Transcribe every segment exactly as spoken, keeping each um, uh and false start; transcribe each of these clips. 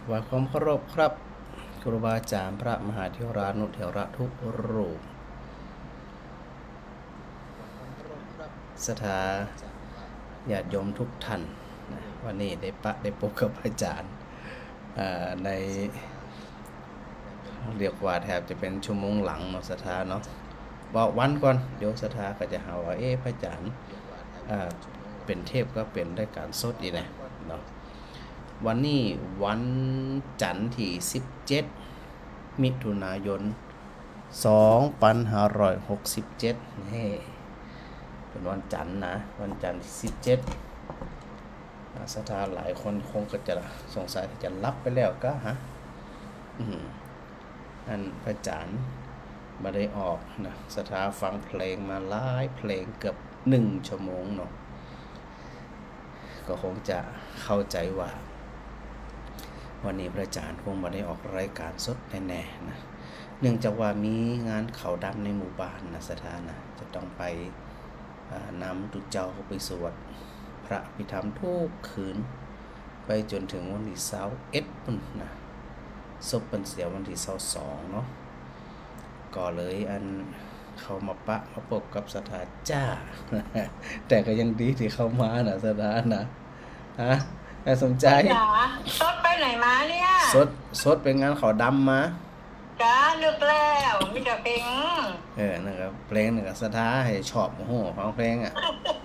ว่าความเคารพครับครูบาอาจารย์พระมหาเถรานุเถระทุกรูปศรัทธาญาติโยมทุกท่านนะวันนี้ได้ปะได้พบกับอาจารย์ในเรียกว่าแทบจะเป็นชั่วโมงหลังเนาะศรัทธาเนาะบอกวันก่อนเดี๋ยวศรัทธาก็จะหาว่าเอ๊ะพระอาจารย์เป็นเทพก็เป็นได้การสดอีกนะเนาะวันนี้วันจันทร์ที่สิบเจ็ดมิถุนายนสองพันห้าร้อยหกสิบเจ็ดนี่เป็นวันจันทร์นะวันจันทร์ที่สิบเจ็ดศรัทธาหลายคนคงก็จะสงสัยจะรับไปแล้วก็ฮะอันพระอาจารย์มาได้ออกนะศรัทธาฟังเพลงมาหลายเพลงเกือบหนึ่งชั่วโมงเนาะก็คงจะเข้าใจว่าวันนี้พระอาจารย์คงมาได้ออกรายการสดแน่ๆนะเนื่องจากว่ามีงานเขาดำในหมู่บ้านนะสถานะจะต้องไปนำตุเจ้าไปสวดพระพิธรรมทุกคืนไปจนถึงวันที่เสาร์เอ็ดปุ่นนะศพเป็นเสียวันที่เสาร์สองเนาะก็เลยอันเขามาปะมาพบกับสถาจ้า แต่ก็ยังดีที่เขามานะสถานะฮะน่าสนใจสดไปไหนมาเนี่ยสดสดเป็นงานเขาดำมาจ้าเลือกแล้วมีแต่เพลงเออนะครับเพลงนึงกับสถาให้ชอบโอ้โหฟังเพลงอ่ะ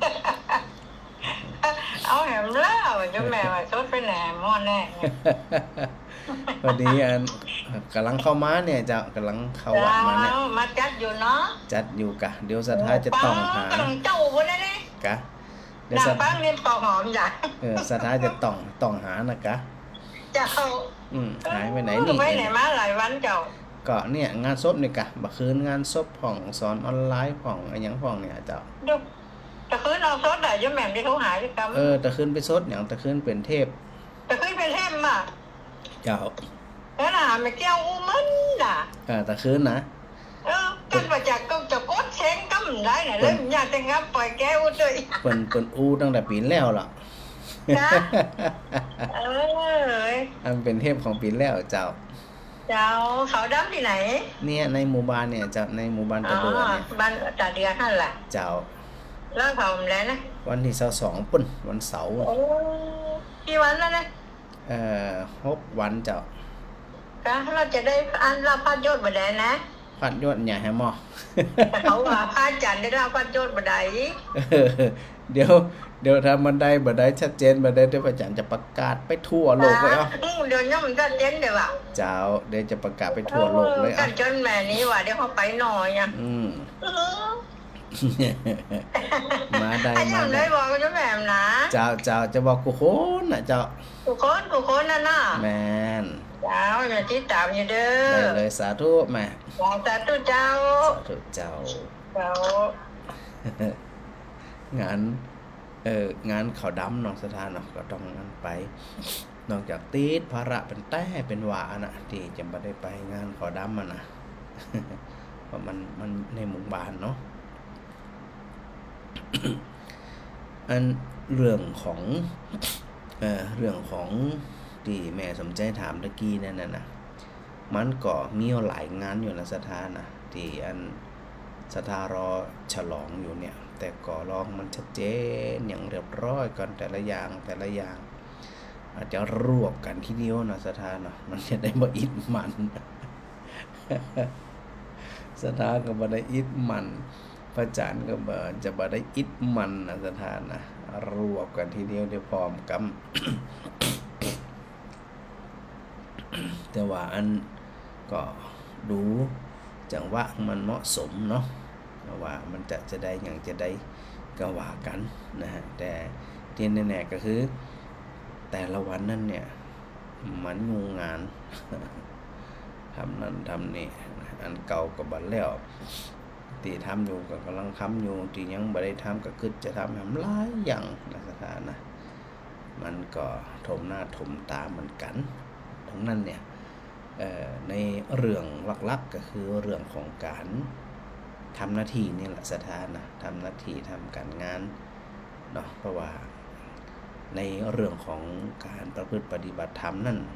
เอาแหมแล้วจะแม่ว่าสดไปไหนมอนแน่พอดีอันกำลังเข้ามาเนี่ยจะกำลังเข้าวัดมาเนี่ยมาจัดอยู่เนาะจัดอยู่กะเดี๋ยวสถาจะต้องหาเจ้าวันนี้กะเดี๋ยวสถาเรียนปอกหอมใหญ่เออสถาจะต้องต้องหานะกะเจ้าอืมหายไปไหนนี่ไปไหนมาหลายวันเจ้าก็เนี่ยงานศพนี่กะบักคืนงานศพของสอนออนไลน์ของอะไรอย่างของเนี่ยเจ้าแต่คืนเอาซดได้ยังแม่มได้โทรหาที่กัเออแต่คืนไปซดอย่างแต่คืนเป็นเทพแต่คืนเป็นเทพอ่ะเจ้าแล้วน่ะไม่เกี่ยวอู้มันน่ะเออแต่คืนนะเออกันประจักษ์ก็จะกดเช็งกำได้น่ะเลยอยากแต่งับปล่อยแก้วด้วยเปิ้นเปิ้นอู้ตั้งแต่ปีแล้วล่ะนะเอออันเป็นเทพของปีแล้วเจ้าเจ้าเขาดำที่ไหนเนี่ยในหมู่บ้านเนี่ยเจ้าในหมู่บ้านตะเดือเนี่ยบ้านตะเดือนั่นแหละเจ้าแล้วเขาแล้วนะวันที่เสาร์สองปุ่นวันเสาร์โอ้กี่วันแล้วนะเอ่อหกวันเจ้าก็เราจะได้อันรับพระยศบ่ได้นะพระยศใหญ่แฮมอเขาว่าพระจันทร์ได้รับพระยศบ่ได้เดี๋ยวเดี๋ยวถ้ามันได้บ่ได้ชัดเจนบ่ได้เดี๋ยวพระจันทร์จะประกาศไปทั่วโลกเลยอ่ะเดี๋ยวนี้มันชัดเจนเดี๋ยวอ่ะเจ้าเดี๋ยวจะประกาศไปทั่วโลกเลยอ่ะกันจนแม่นี้ว่าเดี๋ยวเขาไปหน่อยอ่ะอืมมาได้มาได้บอกเจ้าแม่นะเจ้าเจ้าจะบอกกูคนน่ะเจ้ากูคนกูคนนั่นน่ะแม่นเจ้าอย่าที่ตามอยู่เด้อได้เลยสาธุแม่สาธุเจ้าสาธุเจ้าเจ้างานเอองานเขาดำนอกสถานเนาะก็ต้องงั้นไปนอกจากติดภาระเป็นแต้เป็นหวาน่ะที่จะไม่ได้ไปงานเขาดำมันนะเพราะมันมันในหมู่บ้านเนาะอันเรื่องของเอ่อเรื่องของที่แม่สมใจถามตะกี้นั่นน่ะนะมันก็มีหลายงานอยู่นะสถานนะที่อันสถารอฉลองอยู่เนี่ยแต่ก็ลองมันชัดเจนอย่างเรียบร้อยก่อนแต่ละอย่างแต่ละอย่างอาจจะรวบกันทีเดียวนะสถานนะมันจะได้บ่อิดมันสถานก็บ่ได้อิดมันพระอาจารย์ก็บ่จะบ่ได้อิดมันนะสถานนะรวบกันทีเดียวได้พร้อมกันแต่ว่าอันก็ดูจังหวะมันเหมาะสมเนาะว่ามันจะจะได้อย่างจะได้ก็ว่ากันนะฮะแต่ที่แน่ๆก็คือแต่ละวันนั้นเนี่ยมันงงงานทำนั่นทำนี่อันเก่าก็บัดแล้วตีทำอยู่ก็กำลังทำอยู่ที่ยังไม่ได้ทำก็คือจะทำทำหลายอย่างนะสถานะมันก็ถมหน้าถมตาเหมือนกันทั้งนั้นเนี่ยในเรื่องหลักๆก็คือเรื่องของการทำหน้าที่นี่แหละสถานะทำหน้าที่ทำการงานเนาะเพราะว่าในเรื่องของการประพฤติปฏิบัติธรรมนั่นหลวง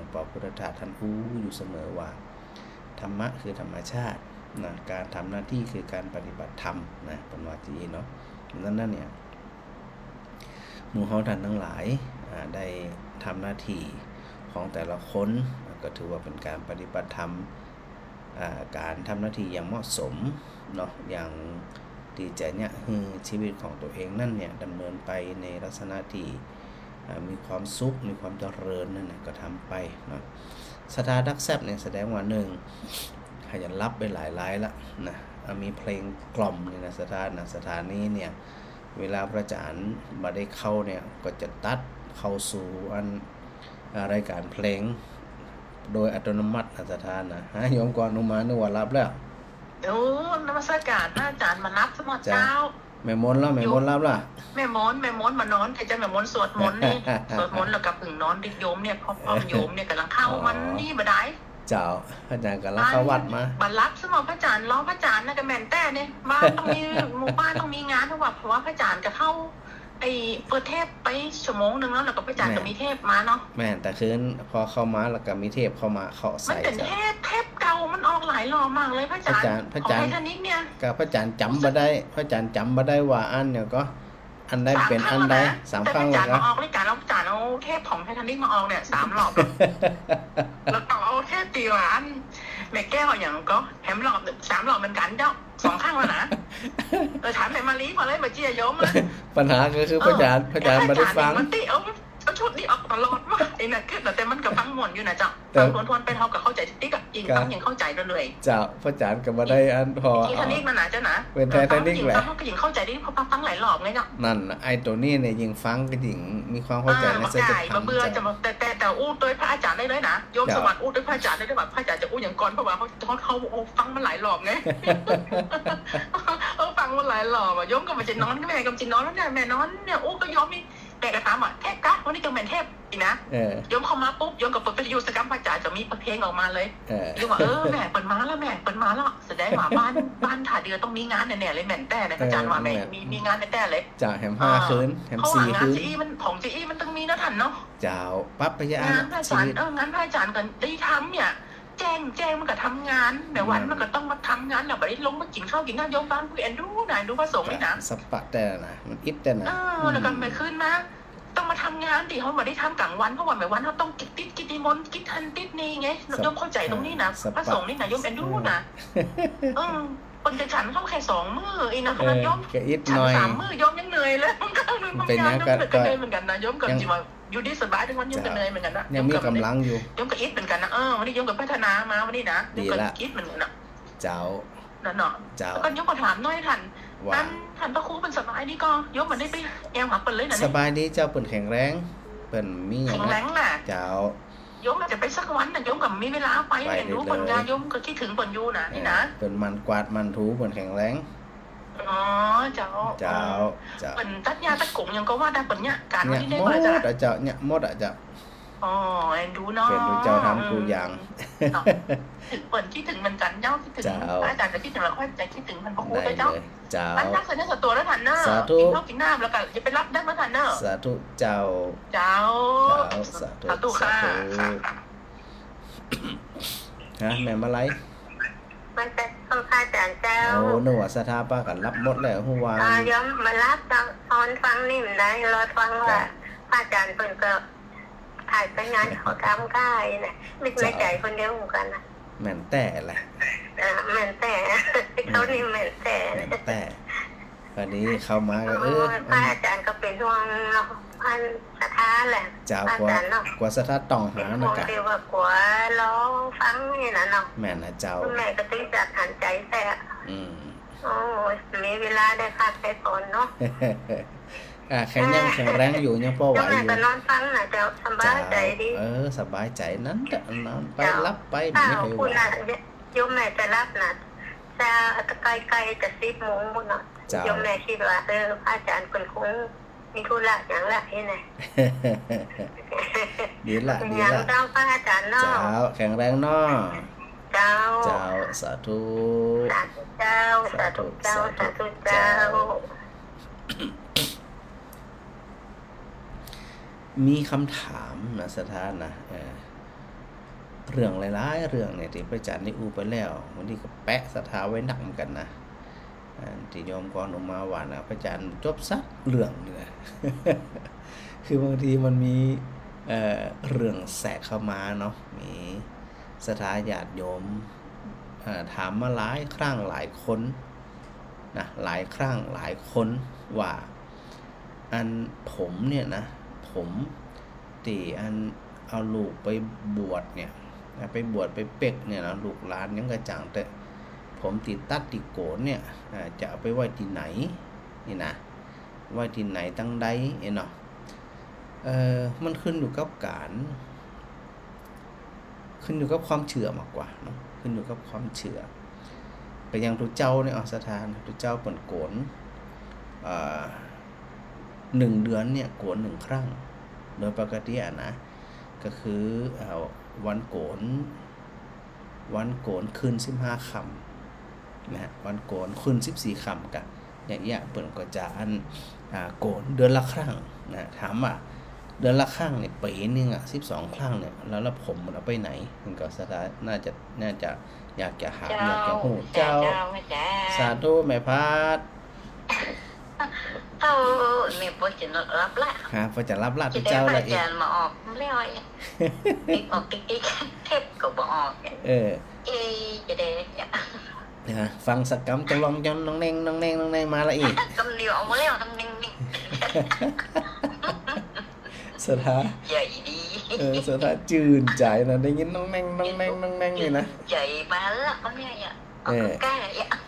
ปพุทธทาสท่านอู้อยู่เสมอว่าธรรมะคือธรรมชาตินะการทำหน้าที่คือการปฏิบัติธรรมนะเป็นว่าจีเนาะนั้นนั่นเนี่ยหมู่เฮาท่านทั้งหลายได้ทำหน้าที่ของแต่ละคนก็ถือว่าเป็นการปฏิบัติธรรมการทำหน้าที่อย่างเหมาะสมเนาะอย่างที่จะเนี่ยชีวิตของตัวเองนั่นเนี่ยดำเนินไปในลักษณะที่มีความสุขมีความเจริญนั่นนะก็ทำไปเนาะสถาดักแซบเนี่ยแสดงว่าหนึ่งขยันรับไปหลายรายละนะมีเพลงกล่อมในนะสถานนะสถานนี้เนี่ยเวลาพระอาจารย์มาได้เข้าเนี่ยก็จะตัดเข้าสู่อันรายการเพลงโดยอัตโนมัตินะสถานนะฮะโยมก่อนนุมานึกว่ารับแล้วโอ้นมัสการพระอาจารย์มารับสมอเจ้าแม่มนแล้วแม่มนรับล่ะแม่มนแม่มนมานอนใครจะแม่มนสวดมนต์นี่สวดมนต์แล้วกับผึ่งนอนดิโยมเนี่ยพอพอโยมเนี่ยกำลังเข้ามันนี่บ่ได้เจ้าพระอาจารย์กำลังเข้าวัดมาบัดรับสมอพระอาจารย์รอพระอาจารย์นะก็แม่นแต่เนี่ยมาต้องมีหมู่บ้านต้องมีงานเพราะว่าเพราะว่าพระอาจารย์จะเข้าไอ้เปิดเทปไปชั่วโมงนึงแล้วแล้วก็พระอาจารย์ก็มีเทปมาเนาะแม่แต่คืนพอเข้ามาแล้วก็มีเทปเข้ามาเข้าใส่มันเป็นเทปเทปเก่ามันออกหลายรอบมากเลยพระอาจารย์พระอาจารย์ของไททานิคเนี่ยก็พระอาจารย์จำบ่ได้พระอาจารย์จำบ่ได้ว่าอันเนี่ยก็อันใดเป็นอันใดสามครั้งแล้วนะแต่พระอาจารย์มาออกรายการแล้วพระอาจารย์เอาเทปของไททานิคมาออกเนี่ยสามรอบแล้วก็เอาเทปตีหวานแม่แก้วอย่างก็แถมรอบสามรอบเหมือนกันเจ้าสองข้างแล้วนะเออถามแม่มาลีพอเลยมาเจียโยมปัญหาก็คือพระอาจารย์พระอาจารย์ไม่ได้ฟังมันติเอาเอาชุดนี้ออกตลอดว่าไอ้นั่นคือแต่มันกับฟังม่วนอยู่นะเจ้าฟังทวนๆไปเท่ากับเข้าใจติ๊กอ่ะจริงฟังยังเข้าใจเลยเจ้าพระอาจารย์ก็บ่ได้อันพอที่ท่านี้มันน่ะเจ้านะเป็นไททานิคแหละเขาก็ยิ่งเข้าใจได้เพราะฟังหลายรอบไงเนาะนั่นไอ้ตัวนี้เนี่ยยิ่งฟังก็ยิ่งมีความเข้าใจในเส้นทางมาเบื่อจะมาแต่แต่แต่อู้โดยพระอาจารย์ได้เลยนะโยมสมัครอู้โดยพระอาจารย์ได้ด้วยแบบพระอาจารย์จะอู้อย่างก่อนเพราะว่าเขาเขาเขาฟังมันหลายรอบไงเออฟังมันหลายรอบอ่ะโยมก็มันจะนอนก็แม่ก็จะนอนแล้วเนี่ยแม่นอนเนี่ยอู้ก็ยอมมีแต่กระทำอ่ะเทพกั๊กวันนี้จะเป็นเทพอีกนะโยมเข้ามาปุ๊บโยมกับเปิดวิทยุสกัมพระอาจารย์จะมีเพลงออกมาเลยโยมว่าเออแม่เปิดมาแล้วแม่เปิดมาแล้วแสดงว่าบ้านบ้านถ่าเดือต้องมีงานแน่ๆเลยแม่นแต่เลยพระอาจารย์ว่าแม่มีมีงานแน่ๆเลยจ่าแฮมห้าคืนแฮมสี่คืนจีมันของจีมันต้องมีนะท่านเนาะเจ้าปั๊บไปยางานพระอาจารย์เอองานพระอาจารย์กันได้ทำเนี่ยแจ้งแจ้งมันก็ทำงานแต่วันมันก็ต้องมาทำงานแล้วไปลงมากินข้าวกินน้ำโยมบ้านคุยแอนดูนายดูพระสงฆ์นี่นะสปะแต่นะมันอิดแต่นะเออแล้วก็ไปขึ้นมาต้องมาทำงานดิเขาไม่ได้ทำกลางวันเพราะวันแบบวันเขาต้องกิดติดกิดนิมนต์กิดทันติดนี่ไงโยมเข้าใจตรงนี้นะพระสงฆ์นี่นะโยมแอนดูนะเออคนจะฉันเข้าแค่สองมื้ออีนะเพราะโยมฉันสามมื้อโยมยังเหนื่อยเลยมันก็เหนื่อยทำงานโยมก็เหนื่อยเหมือนกันนะโยมก็จิว่าอยู่ดีสบายทุกวันโยมก็เหนื่อยเหมือนกันนะยังมีกำลังอยู่โยมก็อิดเหมือนกันนะเออวันนี้โยมก็พัฒนามาวันนี้นะโยมก็อิดเหมือนกันนะเจ้านั่นเนาะแล้วก็โยมก็ถามน้อยท่านอันท่านพระครูเป็นสบายดีก็โยมมันได้ไปแอมหาเปิ่นเลยนะสบายดีเจ้าเปิ่นแข็งแรงเปิ่นมีอย่างแข็งแรงน่ะเจ้าโยมจะไปสักวันน่ะโยมกับมีเวลาไปเห็นรู้ผลงานโยมก็คิดถึงเปิ่นอยู่นะนี่นะเปิ่นมันกวาดมันถูเปิ่นแข็งแรงอ๋อเจ้าเจ้าเจ้าเปิ่นตัดหญ้าตัดกงยังก็ว่าได้เปิ่นเนี่ยการวันนี้ได้บ่จ้ะเจ้าเนี่ยหมดอ่ะเจ้าอ๋อเอ็นดูเนาะเป็นเจ้าทำครูอย่างถึงเปิ่นคิดถึงมันกันเจ้าคิดถึงอาจารย์จะคิดถึงเราค่อยจะคิดถึงมันพระครูด้วยเจ้าเจ้าอันนักเสนอตัวแล้วท่านเนอะกินข้าวกินน้ำแล้วก็จะไปรับได้มาท่านเนอะสาธุเจ้าเจ้าสาธุสาธุค่ะฮะแม่มาไลมันจะต้องพาอาจารย์เจ้าโอ้หนูสถาปากันรับหมดแล้วหัวย้อมมารับตอนฟังนี่มันได้รอฟังว่าอาจารย์เพิ่นก็ถ่ายไปงานเขาทำได้นะไม่ไม่ใจคนเดียวเหมือนกันนะแม่นแต่แหละแม่นแต่เขานี่แม่นแต่แม่นแต่วันนี้เข้ามาก็เออพระอาจารย์ก็เป็นห่วงพันสถาแหละเจ้ากว่ากว่าสถาต้องหานะกะเดียวว่ากว่าร้องฟังนี่นะเนาะแม่นะเจ้าแม่ก็ต้องจัดหันใจแท้อืมโอ้มีเวลาได้พักได้ผ่อนเนาะอ่าแข็งยังแข็งแรงอยู่ยังพอไหวอยู่แม่ก็นอนฟังนะเจ้าสบายใจดีเออสบายใจนั้นจะนอนไปรับไปไม่ให้ว่าคุณน่ะโยมแม่จะรับน่ะจะใกล้ๆจะสิบโมงหมดเนาะโยมแม่คิดว่าเออพระอาจารย์เพิ่นคงมีธุระอย่างละนี่ไงดีละดีละเจ้าพระอาจารย์เนาะเจ้าแข็งแรงเนาะเจ้าเจ้าสาธุสาธุเจ้าสาธุเจ้าสาธุเจ้ามีคำถามนะสถานนะเรื่องหลายๆเรื่องเนี่ยที่พระอาจารย์ได้อู้ไปแล้ววันนี้ก็แปะศรัทธาไว้หนักเหมือนกันนะที่โยมก่อนออกมาว่านะพระอาจารย์จบซักเรื่องเนี่ย คือบางทีมันมีเอ่อเรื่องแสกเข้ามาเนาะมีศรัทธาญาติโยมถามมาหลายครั้งหลายคนนะหลายครั้งหลายคนว่าอันผมเนี่ยนะผมตีอันเอาลูกไปบวชเนี่ยไปบวชไปเป็กเนี่ยนะลูกหลานยังกระจ่างแต่ผมติดตัดติดโกนเนี่ยจะเอาไปไว้ที่ไหนนี่นะไว้ที่ไหนตั้งใดเนาะเออมันขึ้นอยู่กับการขึ้นอยู่กับความเชื่อมากกว่าเนาะขึ้นอยู่กับความเชื่อก็ยังทุกเจ้าเนี่ยเอาสถานทุกเจ้าเปิดโกนอ่าหนึ่งเดือนเนี่ยโกนหนึ่งครั้งโดยปกติอ่ะนะก็คือเอาวันโกนวันโกนคืนสิบห้าค่ำนะวันโกนคืนสิบสี่ค่ำกันอย่างเงี้ยเปิดก็จะอันอ่าโกนเดือนละครั้งนะถามว่าเดือนละครั้งเนี่ยปีนึงอ่ะสิบสองครั้งเนี่ยแล้วแล้วผมมันเอาไปไหนมันก็สถานน่าจะน่าจะอยากจะหาอยากจะหูเจ้าสาธุแม่พัดเออมีพอจะรับละฮะพอจะรับละทุกเจ้าละเองมาออกไม่ออกติ๊กออกติ๊กติ๊กเทปก็บอกออกเออเอจะได้นะฟังสักกำจะลองจนน้องเน่งน้องเน่งน้องเน่งมาละอีกกำเดียวเอามาแล้วน้องเน่งนี่สถาใหญ่ดีเออสถาจืนใจนะได้ยินน้องเน่งน้องเน่งน้องเน่งนี่นะใหญ่มาละมันเนี่ยอ่ะใกล้อ่ะ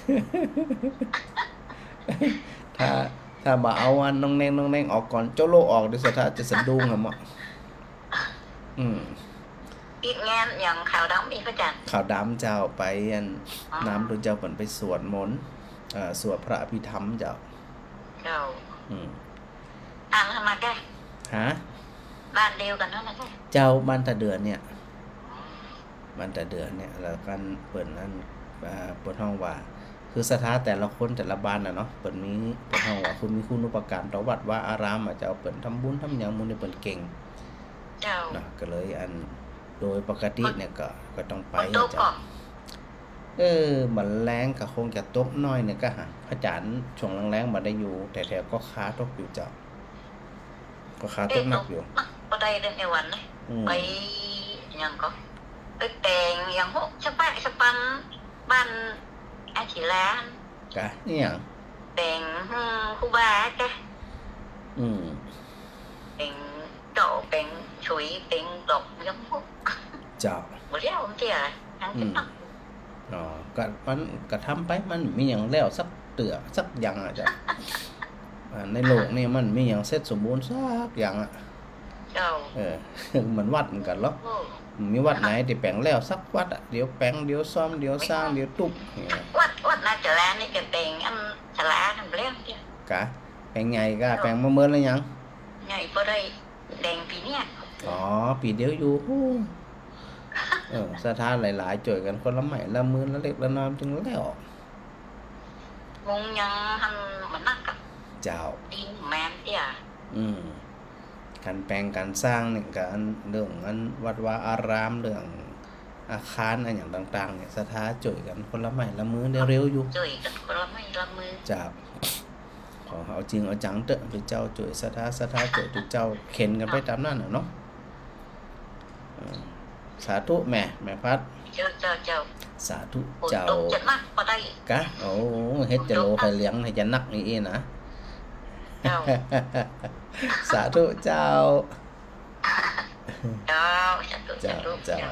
ถ้าถ้ามาเอาอันน้องเน่งน้องเน่งออกก่อนโจโลออกดิสถาจะสะดุ้งอ่ะมั้งอืมอีกงานอย่างขาวดำอีกก็จัดขาวดำเจ้าไปอันน้ำโดนเจ้าเหมือนไปสวดมนต์อ่าสวดพระอภิธรรมเจ้าเจ้าอืมอ่านทำไมแกฮะบ้านเดียวกันนั่นนะเจ้าบ้านตะเดือนเนี่ยบ้านตะเดือนเนี่ยแล้วกันเปิดนั่นเปิดห้องว่าคือสถานแต่ละคนแต่ละบ้านน่ะเนาะเปิดมีเปิดห้องว่าคุณมีคุณอุปการต่อวัดว่าอารามอาจจะเอาเปิดทำบุญทำหยังมุญเนี่ยเปิดเก่งเจ้านะก็เลยอันโดยปกติเนี่ยก็ก็ต้องไปเจ้าเออบันแรงก็คงจะตกน้อยเนี่ยก็หาพระอาจารย์ช่วงแรงๆมาได้อยู่แต่แถวก็ค้าตกอยู่เจ้าก็ค้าตกหนักอยู่ก็ได้เดือนในวันเลยไปยังก็ไปแต่งอย่างพวกสปาสปันบ้านอาชีร้านกะนี่อย่างแต่งคู่บ้าแกอืมเป็นโตเป็นชุยเป็นดอกยังพวกเจ้าบ่เลี้ยวมันเตี้ยทั้งที่ตั้งอ๋อก็มันก็ทำไปมันมีอย่างแล้วสักเตือสักอย่างอ่ะจ้ะในโลกนี่มันมีอย่างเสร็จสมบูรณ์สักอย่างอ่ะเจ้าเออเหมือนวัดเหมือนกันหรอมีวัดไหนที่แปลงแล้วสักวัดอ่ะเดี๋ยวแปลงเดี๋ยวซ่อมเดี๋ยวสร้างเดี๋ยวตุบวัดวัดน่าจะแล้วนี่จะแปลงอันสลาทำเรื่องเดียวกะแปลงใหญ่ก็แปลงมาเมื่อแล้วยังใหญ่ก็ได้แดงปีเนี้ยอ๋อปีเดียวอยู่เออสถานหลายๆจ่วยกันคนละใหม่ละมือละเล็กละน้อยจึงแล้วงงยังทำมันนักกับเจ้าดินแมนเตี้ยอืมการแปลงการสร้างเนี่ยการเรื่องอันวัดวาอารามเรื่องอาคารอะไรอย่างต่างๆเนี่ยสถานจ่วยกันคนละใหม่ละมือได้เร็วอยู่จ่วยกันคนละใหม่ละมือเจ้าขอเอาจริงเอาจังเตอะหรือเจ้าจ่วยสถานสถานจ่วยหรือเจ้าเข็นกันไปตามนั้นเนาะสาธุแม่แม่พัดเจ้าเจ้าเจ้าสาธุเจ้าจัดมากก็ได้กะโอ้เฮ็ดจะโลให้เลี้ยงให้จะนักนี่เองนะสาธุเจ้าเจ้าเจ้าเจ้า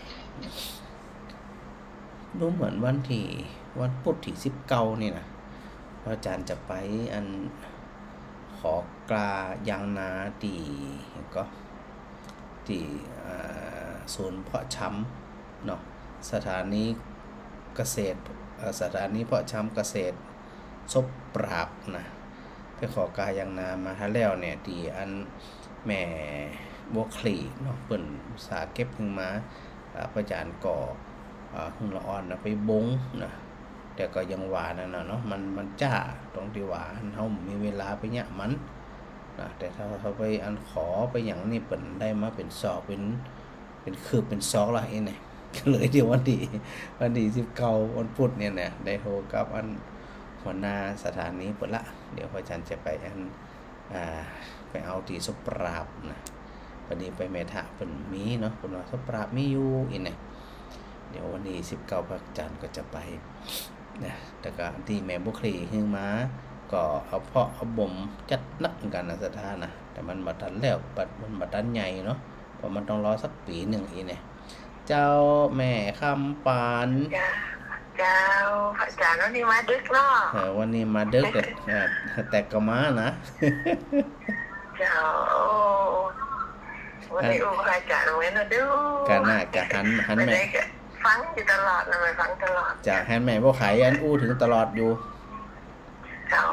รู้เหมือนวันที่วันพุธที่สิบเก้านี่นะอาจารย์จะไปอันขอกลายางนาตีก็ตีศูนย์เพาะชำเนาะสถานีเกษตรสถานีเพาะชำเกษตรซบปราบนะไปขอกายางนามาให้แล้วเนี่ยที่อันแม่บัวคลีเนาะเปิ่นสาเก็บขึ้นมาประจานก่อหุ่นละอ่อนนะไปบงนะแต่ก็ยังหวานนะเนาะมันมันจ้าตรงที่หวานเฮามีเวลาไปเนี่ยมันนะแต่ถ้าเขาไปอันขอไปอย่างนี้เปิ่นได้มาเป็นสอบเป็นเป็นคืบเป็นซอกแล้วไอ้เนี่ยก็เลยเดี๋ยววันที่วันที่สิบเก้าวันพุธเนี่ยนะได้โทรกับอันหัวหน้าสถานีเปิดละเดี๋ยวพระอาจารย์จะไปอันอ่าไปเอาตีสปราบนะพอดีไปเมทะเป็นมีเนาะคนว่าสปราบมีอยู่อีเนี่ยเดี๋ยววันที่สิบเก้าพระอาจารย์ก็จะไปนะแต่ก็ที่แม่บุคลีขึ้นมาก็เอาเพาะเอาบ่มจัดนักกันนะสถานะแต่มันบัดทันแล้วบัดมันบัดทันใหญ่เนาะเพราะมันต้องรอสักปีหนึ่งอีเนี่ยเจ้าแม่คำปานเจ้าอาจารย์วันนี้มาดึกเนาะเออวันนี้มาดึกแต่แต่ก็มานะเจ้าวันนี้อุปการะเว้นนะดูกันน่ะกะหันหันแม่ฟังอยู่ตลอดนะแม่ฟังตลอดจากหันแม่บ่ขายอันอู้ถึงตลอดอยู่เจ้า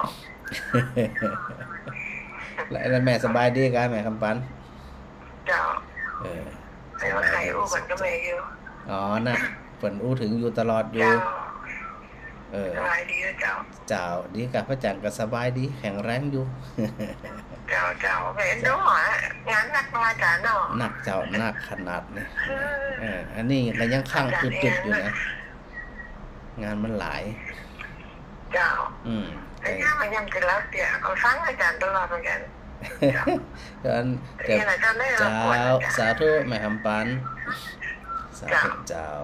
แล้วแม่สบายดีกันแม่คำปันเจ้าเออไม่ว่าใครอู้กันก็ไม่อยู่อ๋อน่ะเพิ่นอู้ถึงอยู่ตลอดอยู่เออสบายดีเจ้าเจ้าดีกับพระจันทร์ก็สบายดีแข็งแรงอยู่เจ้าเจ้าเห็นด้วยงานหนักมาจ้าเนาะหนักเจ้าหนักขนาดนี้เอออันนี้ก็ยังข้างตึดๆอยู่นะงานมันหลายเจ้าอืมแต่ถ้ามันยังจะแล้วเดี๋ยวเขาฟังอาจารย์ตลอดเหมือนกันเจ้าเจ้าสาธุแม่คำปันสาธุเจ้า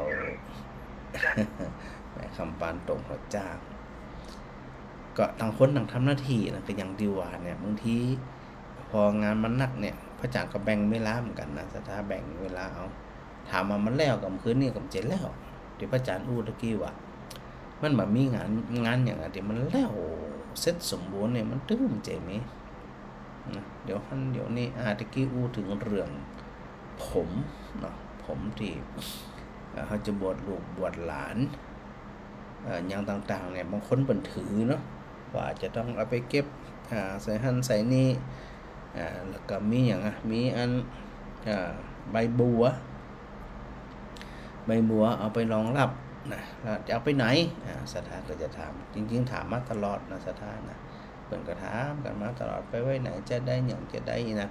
แม่คำปันตรงพระเจ้าก็ต่างคนต่างทำหน้าที่นะก็อย่างดีว่าเนี่ยบางทีพองานมันหนักเนี่ยพระอาจารย์ก็แบ่งเวลาเหมือนกันนะสถาแบ่งเวลาเอาถามมามันแล้วกับคืนนี้กับเจ็ดแล้วเดี๋ยวพระอาจารย์อู้ตะกี้ว่ามันแบบมีงานงานอย่างไรเดี๋ยวมันแล้วเสร็จสมบูรณ์เนี่ยมันตื้มเจมี่นะเดี๋ยวท่านเดี๋ยวนี้อาตะกี้อู้ถึงเรื่องผมเนาะผมที่เขาจะบวชลูกบวชหลานอย่างต่างๆเนี่ยบางคนเป็นถือเนาะว่าจะต้องเอาไปเก็บใส่หั่นใส่นี่แล้วก็มีอย่างอ่ะมีอันใบบัวใบบัวเอาไปรองรับนะจะเอาไปไหนสถานก็จะถามจริงๆถามมาตลอดนะสถานนะเปิดก็ถามกันมาตลอดไปไว้ไหนจะได้อย่างจะได้นะ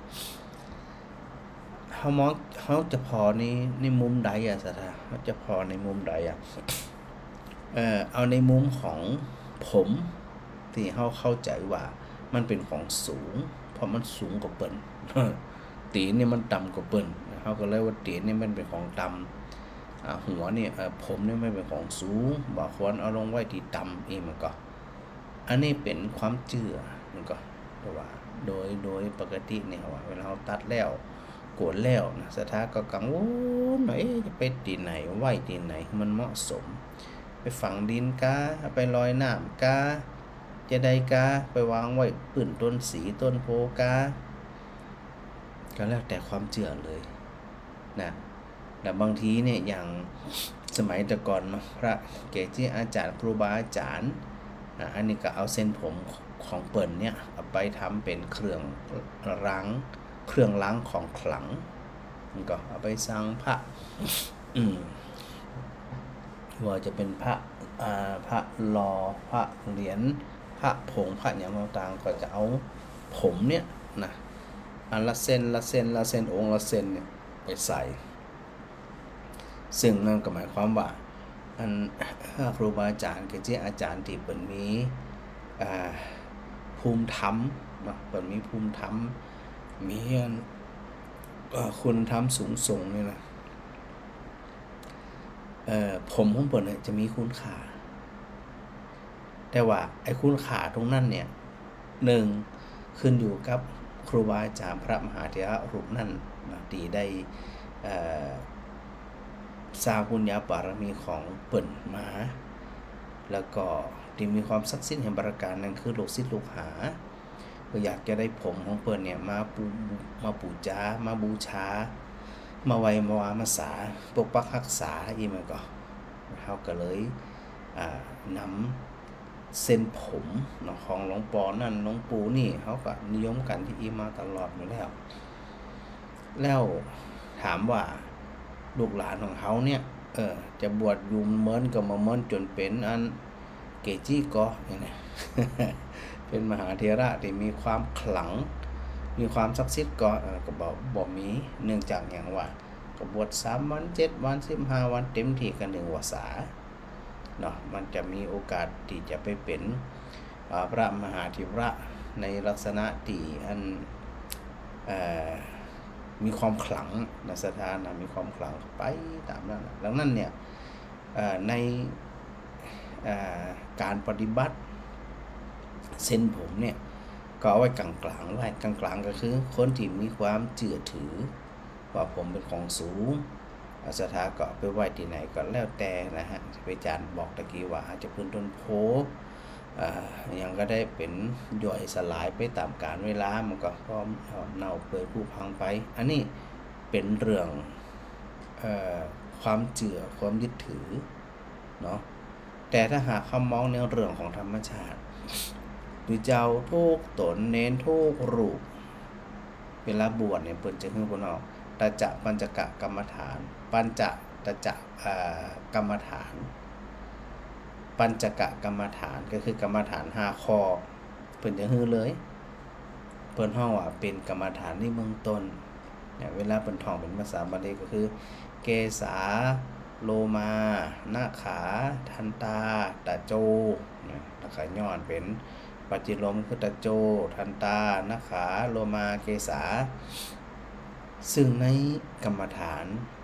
เขามองเขาจะพอในในมุมใดอะสถานเขาจะพอในมุมใดอะเออเอาในมุมของผมที่เขาเข้าใจว่ามันเป็นของสูงเพราะมันสูงกว่าเปิ้นตีนเนี่ยมันต่ำกว่าเปิ้นเขาก็เลยว่าตีนเนี่ยมันเป็นของต่ำหัวเนี่ยผมเนี่ยไม่เป็นของสูงบางคนเอาลงไว้ที่ต่ำเองมันก็อันนี้เป็นความเชื่อมันก็แต่ว่าโดยโดยปกติเนี่ยว่าเวลาเราตัดแล้วโกนแล้วนะสถาก็กังวลว่าจะไปตีไหนไหวตีไหนมันเหมาะสมไปฝังดินกาไปลอยน้ำกาจะได้กาไปวางไว้ปื้นต้นสีต้นโพกาก็แล้วแต่ความเชื่อเลยนะแต่บางทีเนี่ยอย่างสมัยแต่ก่อนเนาะพระเกจิอาจารย์ครูบาอาจารย์อันนี้ก็เอาเส้นผมของเปิ่นเนี่ยเอาไปทำเป็นเครื่องล้างเครื่องล้างของขลังมันก็เอาไปสร้างพระอืมว่าจะเป็นพระอ่าพระลอพระเหรียญพระผงพระอย่างต่างๆก็จะเอาผมเนี่ยนะอันละเส้นละเส้นละเส้นองค์ละเส้นเนี่ยไปใส่ซึ่งนั่นก็หมายความว่าอันครูบาอาจารย์เกจิอาจารย์ที่เปิ่นมีอ่าภูมิธรรมนะเปิ่นมีภูมิธรรมมีคุณธรรมสูงส่งนี่นะเอ่อผมของเปิ่นเนี่ยจะมีคุณค่าแต่ว่าไอ้คุณค่าตรงนั้นเนี่ยหนึ่งขึ้นอยู่กับครูบาอาจารย์พระมหาเถระรูปนั้นที่ได้เอ่อสร้างบุญญาบารมีของเปิ่นมาแล้วก็ที่มีความศักดิ์สิทธิ์แห่งประการนั้นคือลูกศิษย์ลูกหาก็อยากจะได้ผมของเปิ่นเนี่ยมาปูมาปูจามาบูชามาไว้มาวามาสาปกปักรักษาอีมันก็เขาก็เลยอ่านำเส้นผมเนาะของหลวงปู่นั่นหลวงปู่นี่เขาก็นิยมกันที่อีมาตลอดอยู่แล้วแล้วถามว่าลูกหลานของเขาเนี่ยเออจะบวชอยู่เหมือนกับมาเหมือนจนเป็นอันเกจิก็อย่างนี้ เป็นมหาเถระที่มีความขลังมีความศักดิ์สิทธิ์ก็ก็บอกบอกมีเนื่องจากอย่างว่าก็บวชสามวันเจ็ดวันสิบห้าวันเต็มที่กันหนึ่งวาษาเนาะมันจะมีโอกาสที่จะไปเป็นพระมหาธิระในลักษณะที่อันมีความขลังในสถานะมีความขลังไปตามนั้นดังนั้นเนี่ยในการปฏิบัติเส้นผมเนี่ยก็เอาไว้กลางๆไว้กลางๆก็คือคนที่มีความเชื่อถือว่าผมเป็นของสูงศรัทธาก็ไปไหว้ที่ไหนก็แล้วแต่นะฮะไปจานบอกตะกี้ว่าอาจจะพื้นต้นโพยังก็ได้เป็นย่อยสลายไปตามกาลเวลามันก็พร้อมเน่าเปื่อยผุพังไปอันนี้เป็นเรื่องเอ่อความเชื่อความยึดถือเนาะแต่ถ้าหากเขามองในเรื่องของธรรมชาติหรือเจ้าทุกตนเน้นทุกรูปเวลาบวชเนี่ยเปิดจะขึ้นบนออกตะจะปัญจกะกรรมฐานปัญจะตะจะกรรมฐานปัญจกะกรรมฐานก็คือกรรมฐานห้าข้อเปิดจะขึ้นเลยเปิดห้องว่าเป็นกรรมฐานในเบื้องต้นเนี่ยเวลาเปิดท่องเป็นภาษาบาลีก็คือเกสาโลมานาขาทันตาตะโจเนี่ยนาขาย้อนเป็นปัจจิลมคือตะโจทันตานาขาโลมาเกสาซึ่งในกรรมฐาน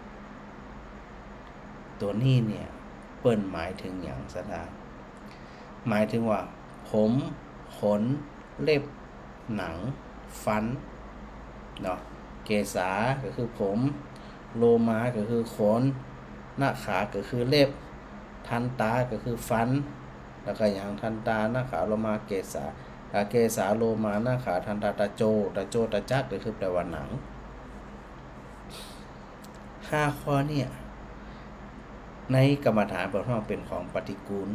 ตัวนี้เนี่ยเปิ้นหมายถึงอย่างสถาหมายถึงว่าผมขนเล็บหนังฟันเนาะเกสาก็คือผมโลมาก็คือขนหน้าขาก็คือเล็บทันตาก็คือฟันแล้วก็อย่างทันตาหน้าขาโลมาเกสาเกสาโลมาหน้าขาทันตาตะโจตะโจตะจักก็คือแปลว่าหนังห้าข้อเนี่ยในกรรมฐานบทห้องเป็นของปฏิกูล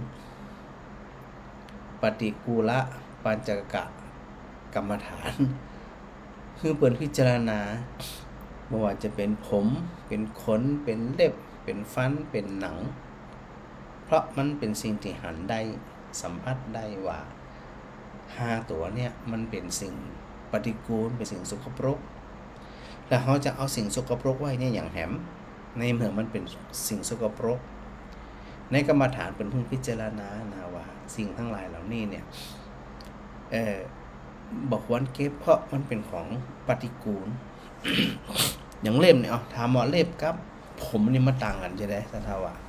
ปฏิกูละปัญจกะกรรมฐานคือเปิดพิจารณาไม่ว่าจะเป็นผมเป็นขนเป็นเล็บเป็นฟันเป็นหนังเพราะมันเป็นสิ่งที่หันได้สัมผัสได้ว่าห้าตัวเนี่ยมันเป็นสิ่งปฏิกูลเป็นสิ่งสกปรกแล้วเขาจะเอาสิ่งสกปรกไว้เนี่ยอย่างแหมในเมื่อมันเป็นสิ่งสกปรกในกรรมฐานเป็นผู้พิจารณานะว่าสิ่งทั้งหลายเหล่านี้เนี่ยเอ่อบอกวันเก็บเพราะมันเป็นของปฏิกูล อย่างเล็บเนี่ยเอาถามว่าเล็บกับผมนี่มันต่างกันจะได้สัทว่า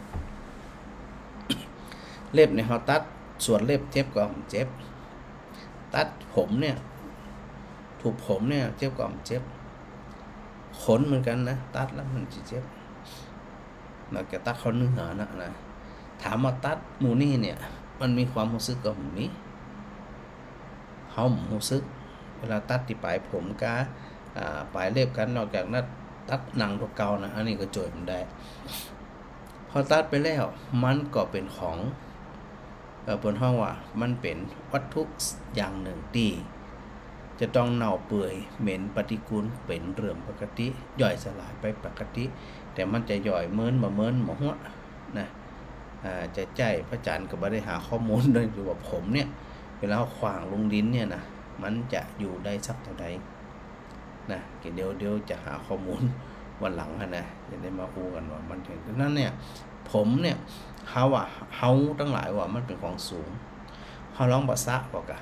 เล็บเนี่ยเขาตัดส่วนเล็บเจ็บก็เจ็บตัดผมเนี่ยถูกผมเนี่ยเจ็บก็เจ็บขนเหมือนกันนะตัดแล้วมันจะเจ็บเราจะตัดเขาเนื้อนะนะถามว่าตัดหมูนี่เนี่ยมันมีความรู้สึกกับหมูนี้เขาหมูรู้สึกเวลาตัดที่ปลายผมกะปลายเล็บกันนอกจากนั้นตัดหนังตัวเก่านะอันนี้ก็จ่วยมันได้พอตัดไปแล้วมันก็เป็นของบนห้องว่ามันเป็นวัตถุอย่างหนึ่งที่จะต้องเน่าเปื่อยเหม็นปฏิกูลเป็นเรื่องปกติย่อยสลายไปปกติแต่มันจะย่อยเมินมาเมินมาหัวนะจะใจพระจันทร์ก็บ่ได้หาข้อมูลเลยอยู่ว่าผมเนี่ยเวลาขวางลงดินเนี่ยนะมันจะอยู่ได้สักเท่าใดนะเดี๋ยวเดี๋ยวจะหาข้อมูลวันหลังนะจะได้มาพูดกันว่ามันถึงนั้นเนี่ยผมเนี่ยเฮาอ่ะเฮาทั้งหลายว่ามันเป็นของสูงเฮาลองบ่ซะบอกกัน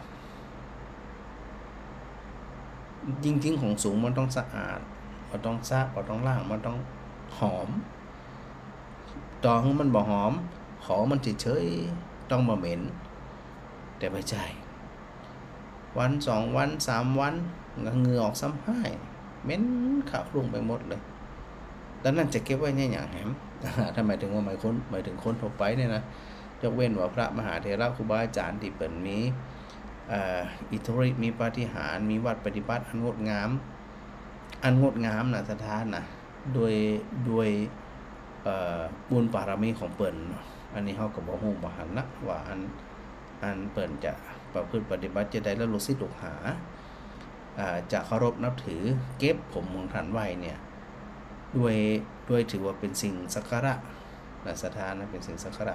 จริงๆของสูงมันต้องสะอาดมันต้องซะมันต้องล้างมันต้องหอมตอนมันบ่หอมขอมันเฉยๆต้องบ่เหม็นแต่ไม่ใช่วันสองวันสามวันเหงื่อออกซ้ำให้เหม็นขาวคลุ้งไปหมดเลยดังนั้นจะเก็บไว้เนี่ยอย่างแหมทำไมถึงว่าหมายคนหมายถึงคนทั่วไปเนี่ยนะยกเว้นว่าพระมหาเถระครูบาอาจารย์ที่เปิ่นมีอิทธิฤทธิ์มีปาฏิหาริย์มีวัดปฏิบัติอันงดงามอันงดงามนะสถานนะโดยโดยบุญบารมีของเปิ่นอันนี้เขาก็บ่ฮู้บ่หันนะว่าอันอันเปิ่นจะประพฤติปฏิบัติจะได้แล้วลูกศิษย์ลูกหาจะเคารพนับถือเก็บผมของท่านไว้เนี่ยด้วยด้วยถือว่าเป็นสิ่งสักการะนะสถานนะเป็นสิ่งสักการะ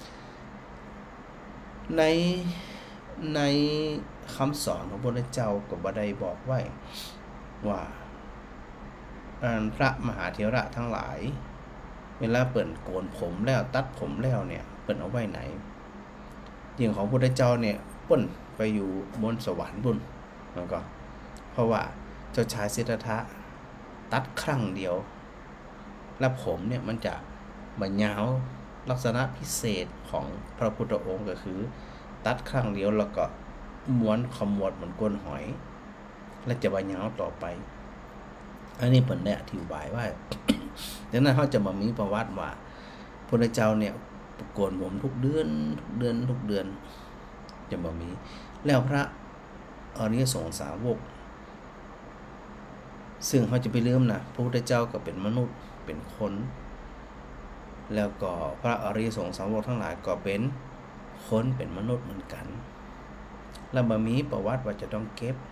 ในในคำสอนของพระพุทธเจ้าก็บ่ได้บอกไว้ว่าพระมหาเถระทั้งหลายเวลาเปิ่นโกนผมแล้วตัดผมแล้วเนี่ยเปิ่นเอาไว้ไหนอย่างของพระพุทธเจ้าเนี่ยเปิ่นไปอยู่บนสวรรค์บุญแล้วก็เพราะว่าเจ้าชายสิทธัตถะตัดครั้งเดียวและผมเนี่ยมันจะบรรยาวลักษณะพิเศษของพระพุทธองค์ก็คือตัดครั้งเดียวแล้วก็ม้วนขมวดเหมือนก้นหอยและจะบรรยาวต่อไปอันนี้เปิ่นได้อธิบายว่าดังนั้นเขาจะมามีประวัติว่าพระเจ้าเนี่ยโกนผมทุกเดือนทุกเดือนทุกเดือนจะมามีแล้วพระอริยสงฆ์สาวกซึ่งเขาจะไปลืมนะพระพุทธเจ้าก็เป็นมนุษย์เป็นคนแล้วก็พระอริยสงฆ์สาวกทั้งหลายก็เป็นคนเป็นมนุษย์เหมือนกันแล้วมามีประวัติว่าจะต้องเก็บ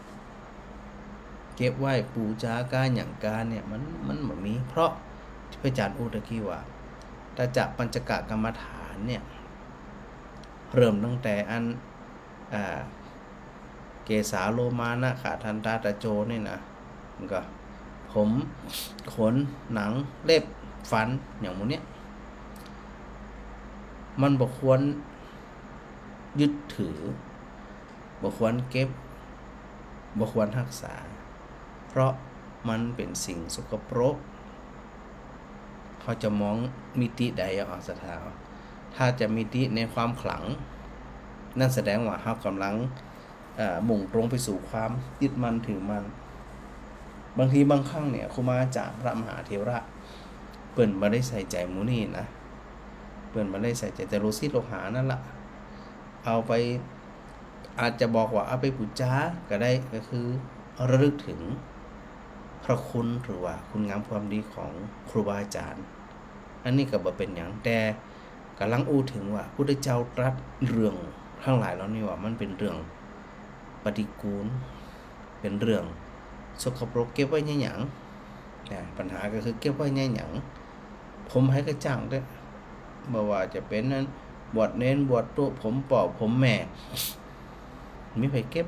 เก็บไว้ปูจาการอย่างการเนี่ยมันมันบ่มีเพราะที่พระอาจารย์อุตตกี้ว่าตาจักปัญจกกรรมฐานเนี่ยเริ่มตั้งแต่อันอ่าเกสาโลมานะขาทันตาตะโจนี่นะมันก็ผมขนหนังเล็บฟันอย่างพวกเนี้ยมันบ่ควรยึดถือบ่ควรเก็บบ่ควรรักษาเพราะมันเป็นสิ่งสกปรกเขาจะมองมิติใดเอาสถาถ้าจะมิติในความขลังนั่นแสดงว่าเขากำลังมุ่งตรงไปสู่ความยึดมั่นถือมั่นบางทีบางครั้งเนี่ยครูบาอาจารย์พระมหาเถระเปิ่นมาได้ใส่ใจหมูนี่นะเปิ่นมาได้ใส่ใจแต่โลสิโลหานั่นละเอาไปอาจจะบอกว่าเอาไปบูชาก็ได้ก็คือระลึกถึงพระคุณหรือว่าคุณงามความดีของครูบาอาจารย์อันนี้ก็บ่เป็นอย่างแต่กำลังอู้ถึงว่าพุทธเจ้าตรัสเรื่องทั้งหลายแล้วนี่ว่ามันเป็นเรื่องปฏิกูลเป็นเรื่องสกปรกเก็บไว้ในหยังนะปัญหาก็คือเก็บไว้ในหยังผมให้กระจ่างด้วยบ่ว่าจะเป็นนั้นบวชเน้นบวชตัวผมปอกผมแม่ไม่ไปเก็บ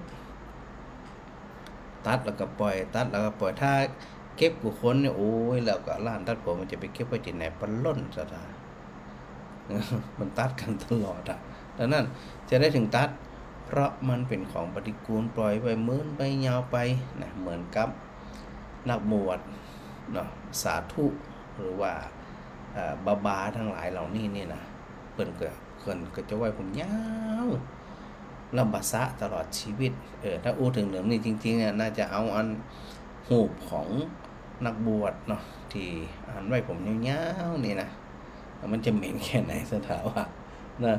ตัดแล้วก็ปล่อยตัดแล้วก็ปล่อยถ้าเก็บกูคนเนี่ยโอ้ยแล้วก็ร้านตัดผมมันจะไปเก็บไว้ที่ไหนปนล้นซะท่ามันตัดกันตลอดอ่ะดังนั้นจะได้ถึงตัดเพราะมันเป็นของปฏิกูลปล่อยไปมื้นไปยาวไปนะเหมือนกับนักบวชเนาะสาธุหรือว่าบาบาทั้งหลายเหล่านี้นี่นะเพิ่นก็เพิ่นก็จะไว้ผมยาวลำบากซะตลอดชีวิตเออถ้าอู้ถึงเรื่องนี้จริงๆเนี่ยน่าจะเอาอันหูบของนักบวชเนาะที่อันไว้ผมยาวๆนี่นะมันจะเหม็นแค่ไหนสถาวะนะ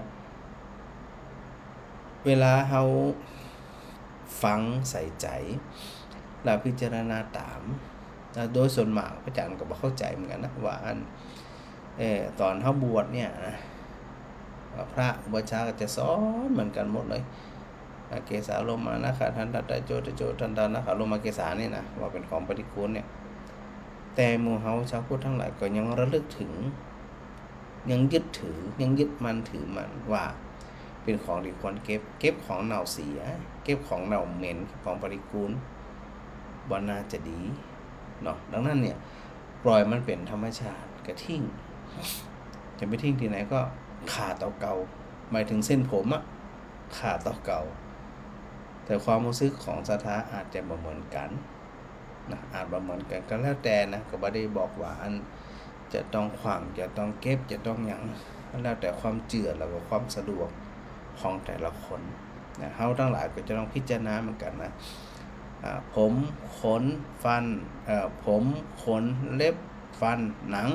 เวลาเราฟังใส่ใจแล้วพิจารณาตามโดยส่วนมากพระอาจารย์ก็บ่เข้าใจเหมือนกันนะว่าอันเออตอนเฮาบวชเนี่ยนะพระอุปชฌาย์ก็จะสอนเหมือนกันหมดเลยเกสาโลมานะขาทันตะโจตะโจทันตานะขาโลมาเกสานี่นะว่าเป็นของปฏิกูลเนี่ยแต่หมู่เฮาชาวพุทธทั้งหลายก็ยังระลึกถึงยังยึดถือยังยึดมั่นถือมั่นว่าเป็นของที่ควรเก็บเก็บของเน่าเสียเก็บของเน่าเหม็นของปฏิกูลบ่น่าจะดีเนาะดังนั้นเนี่ยปล่อยมันเป็นธรรมชาติก็ทิ้งจะไปทิ้งที่ไหนก็ขาเตาเก่าหมายถึงเส้นผมอะขาเตาเก่าแต่ความรู้สึกของศรัทธาอาจจะบ่เหมือนกันนะอาจบ่เหมือนกันก็แล้วแต่นะก็บ่ได้บอกว่าอันจะต้องขวางจะต้องเก็บจะต้องหยังแล้วแต่ความเจือแล้วก็ความสะดวกของแต่ละคนนะเฮาทั้งหลายก็จะต้องพิจารณาเหมือนกันนะผมขนฟันเอ่อผมขนเล็บฟันหนัง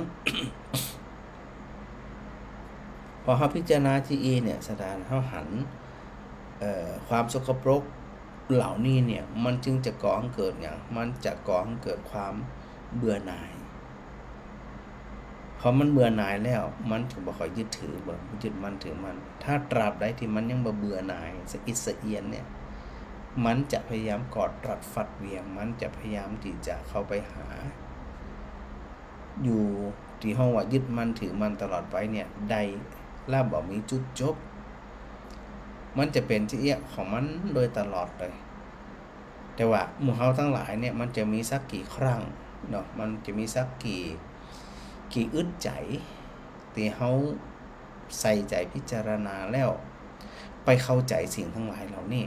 พอเฮาพิจารณาที่อีเนี่ยแสดงเฮาหันเอ่อความสกปรกเหล่านี้เนี่ยมันจึงจะก่อให้เกิดหยังมันจะก่อให้เกิดความเบื่อหน่ายพอมันเบื่อหน่ายแล้วมันถึงบ่ค่อยยึดถือบ่ยึดมันถือมันถ้าตราบใดที่มันยังบ่เบื่อหน่ายสะอิดสะเอียนเนี่ยมันจะพยายามกอดรัดฟัดเวียงมันจะพยายามที่จะเข้าไปหาอยู่ที่ห้องว่ายึดมันถือมันตลอดไปเนี่ยใดล่าบ่มีจุดจบมันจะเป็นที่เอี้ยของมันโดยตลอดเลยแต่ว่าหมู่เฮาทั้งหลายเนี่ยมันจะมีสักกี่ครั้งเนาะมันจะมีสักกี่กี่อึดใจที่เฮาใส่ใจพิจารณาแล้วไปเข้าใจสิ่งทั้งหลายเหล่านี้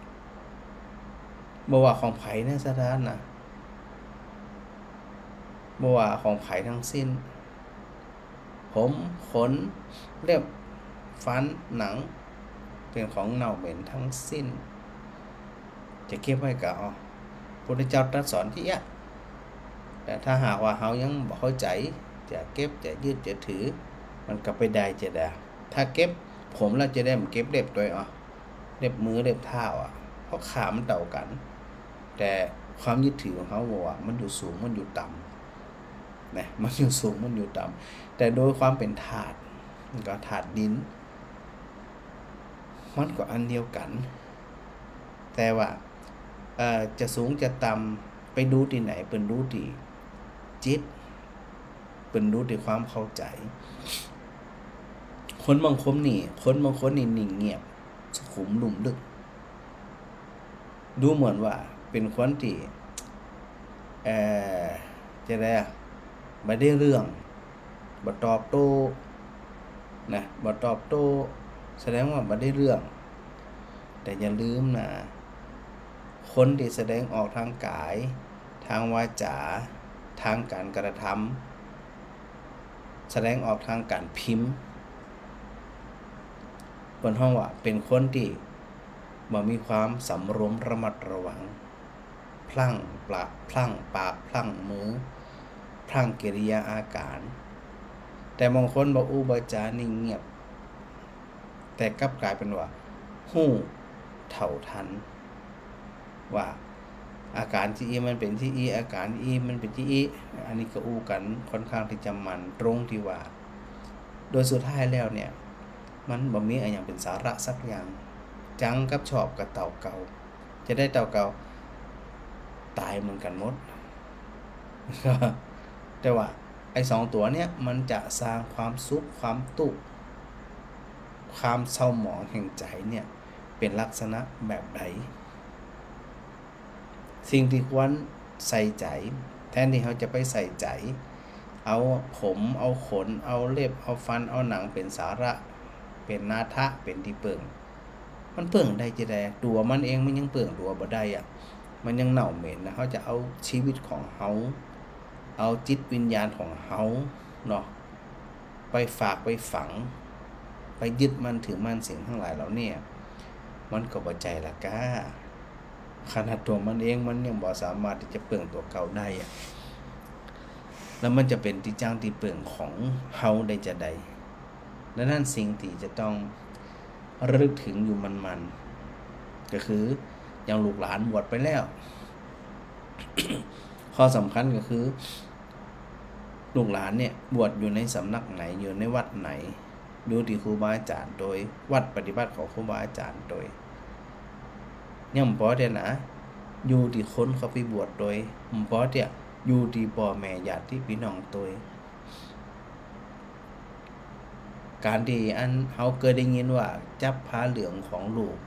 บ่ว่าของไผในสถานน่ะบ่ว่าของไผทั้งสิ้นผมขนเล็บฟันหนังเป็นของเน่าเหม็นทั้งสิ้นจะเก็บไว้ก็เอาพระพุทธเจ้าตรัสสอนที่อ่ะแต่ถ้าหากว่าเฮายังบ่เข้าใจจะเก็บจะยึดจะถือมันก็ไปได้จะได้ถ้าเก็บผมแล้วจะได้มันเก็บเล็บตัวอ่ะเล็บมือเล็บเท้าอ่ะเพราะขามันเต่ากันแต่ความยึดถือของเขาบอกว่ามันอยู่สูงมันอยู่ต่ำนะมันอยู่สูงมันอยู่ต่ำแต่โดยความเป็นธาตุมันก็ธาตุดินมันก็อันเดียวกันแต่ว่าเอ่อจะสูงจะต่ำไปดูที่ไหนเป็นรู้ที่จิตเป็นรู้ที่ความเข้าใจคนบางคนนี่คนบางคนนี่นิ่งเงียบสุขุมลุ่มลึกดูเหมือนว่าเป็นคนที่เอ่อจะได้บ่ได้เรื่องบ่ตอบโต้นะบ่ตอบโต้แสดงว่าบ่ได้เรื่องแต่อย่าลืมนะคนที่แสดงออกทางกายทางวาจาทางการกระทำแสดงออกทางการพิมพ์บนห้องว่าเป็นคนที่บ่มีความสำรวมระมัดระวังพลั่งปากพลั่งปากพลั่งมือพลั่งกิริยาอาการแต่บางคนบ่อู้บ่จานิ่งเงียบแต่กลับกลายเป็นว่าฮู้เท่าทันว่าอาการที่อีมันเป็นที่อีอาการอีมันเป็นที่อีอันนี้ก็อู้กันค่อนข้างที่จะมันตรงที่ว่าโดยสุดท้ายแล้วเนี่ยมันบ่มีอะไรอย่างเป็นสาระสักอย่างจังกับชอบกับเต่าเก่าจะได้เต่าเก่าตายเหมือนกันหมด แต่ว่าไอ้สองตัวเนี่ยมันจะสร้างความสุขความตุกความเศร้าหมองแห่งใจเนี่ยเป็นลักษณะแบบใดสิ่งที่ควรใส่ใจแทนที่เขาจะไปใส่ใจเอาผมเอาขนเอาเล็บเอาฟันเอาหนังเป็นสาระเป็นนาทะเป็นที่เปิ่งมันเปิ่งได้จะได้ตัวมันเองมันยังเปิ่งตัวบ่ได้อ่ะมันยังเน่าเหม็นนะเขาจะเอาชีวิตของเขาเอาจิตวิญญาณของเขาเนาะไปฝากไปฝังไปยึดมันถือมันสิ่งทั้งหลายเหล่านี้มันก็บ่ใจละก้าขนาดตัวมันเองมันยังบ่สามารถที่จะเปิ่งตัวเก่าได้อ่ะแล้วมันจะเป็นที่จ้างที่เปิ่งของเฮาได้จะใดดังนั้นสิ่งที่จะต้องระลึกถึงอยู่มันๆก็คืออย่างลูกหลานบวชไปแล้ว ข้อสำคัญก็คือลูกหลานเนี่ยบวชอยู่ในสำนักไหนอยู่ในวัดไหนดูที่ครูบาอาจารย์โดยวัดปฏิบัติของครูบาอาจารย์โดยยังบ่ได้นะอยู่ที่คนเขาไปบวชโดยบ่ได้อยู่ที่พ่อแม่ญาติพี่น้องโดยการที่อันเฮาเคยได้ยินว่าจับผ้าเหลืองของลูก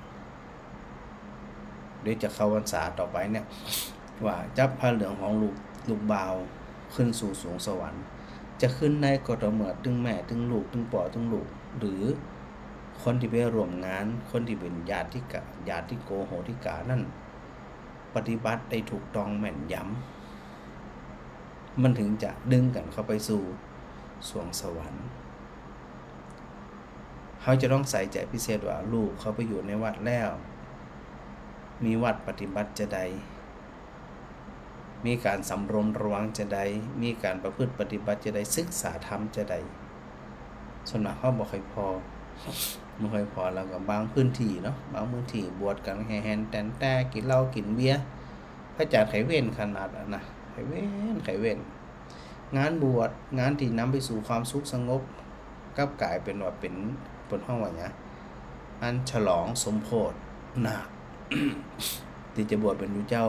เดี๋ยวจะเข้าพรรษาต่อไปเนี่ยว่าจับผ้าเหลืองของลูกลูกบ่าวขึ้นสู่สวงสวรรค์จะขึ้นได้ก็ต่อเมื่อตึงแม่ตึงลูกตึงพ่อตึงลูกหรือคนที่ไปร่วมงานคนที่เป็นญาติกะญาติโกโหติกานั่นปฏิบัติได้ถูกต้องแม่นยำมันถึงจะดึงกันเข้าไปสู่สวงสวรรค์เขาจะต้องใส่ใจพิเศษว่าลูกเขาไปอยู่ในวัดแล้วมีวัดปฏิบัติจะใดมีการสำรวมระวังจะใดมีการประพฤติปฏิบัติจะใดศึกษาธรรมจะใดส่วนมากเขาบ่ค่อยพอบ่ค่อยพอแล้วก็บางพื้นที่เนาะบางพื้นที่บวชกันแห่ๆแต่นแต่กินเหล้ากินเบียร์พระอาจารย์ไขเว้นขนาดนั้นนะไขเว้นไขเว้นงานบวชงานที่นำไปสู่ความสุขสงบกลับกลายเป็นว่าเป็นบนห้องว่าเนี่ยอันฉลองสมโภชหนัก ที่จะบวชเป็นพระเจ้า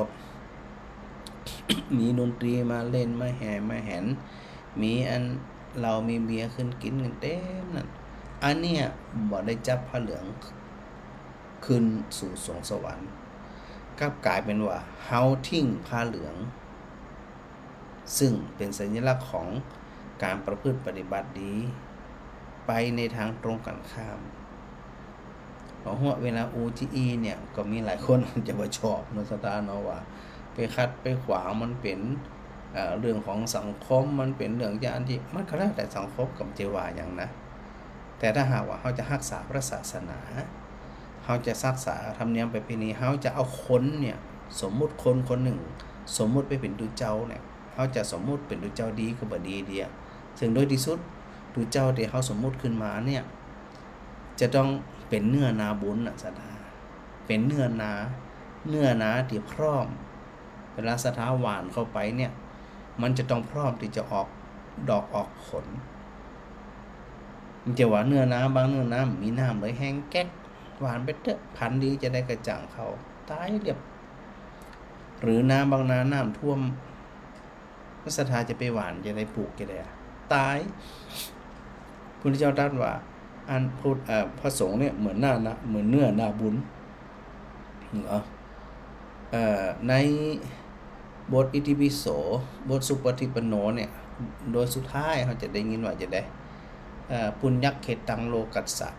มีดนตรีมาเล่นมาแห่มาแหนมีอันเรามีเบียร์ขึ้นกินกันเต็มนั่นอันเนี้ยบ่ได้จับผ้าเหลืองขึ้นสู่สวงสวรรค์กลับกลายเป็นว่าเฮาทิ้งผ้าเหลืองซึ่งเป็นสัญลักษณ์ของการประพฤติปฏิบัติดีไปในทางตรงกันข้ามเพราะว่าเวลา โอ จี อี เนี่ยก็มีหลายคนจะบ่ชอบเนาะสตาร์เนาะว่าไปคัดไปขวางมันเป็นเอ่อเรื่องของสังคมมันเป็นเรื่องอย่างที่มันก็แล้วแต่สังคมกับเจว่าอย่างนะแต่ถ้าหากว่าเฮาจะรักษาพระศาสนาเฮาจะรักษาธรรมเนียมประเพณีเฮาจะเอาคนเนี่ยสมมุติคนคนหนึ่งสมมุติไปเป็นดูเจ้าเนี่ยเฮาจะสมมุติเป็นดูเจ้าดีก็บ่ดีเดียซึ่งโดยที่สุดดูเจ้าที่เฮาสมมุติขึ้นมาเนี่ยจะต้องเป็นเนื้อนาบุญน่ะสถาเป็นเนื้อนาเนื้อนาที่พร้อมเวลาสถาหวานเข้าไปเนี่ยมันจะต้องพร้อมที่จะออกดอกออกผลมันจะว่าเนื้อนาบางเนื้อนามีน้ำเลยแห้งแก๊กหวานไปเถอะพันธุ์ดีจะได้กระจ่างเขาตายเรียบหรือน้ำบางนาน้ำท่วมพระสถาจะไปหวานจะได้ปลูกจะได้ตายพุทธเจ้าตรัสว่าอันพูดเอ่อพระสงฆ์เนี่ยเหมือนหน้านะเหมือนเนื้อนาบุญเหรอเอ่อในบทอิติปิโสบทสุปฏิปันโนเนี่ยโดยสุดท้ายเขาจะได้ยินว่าจะได้เอ่อปุญญักเขตังโลกัสสะ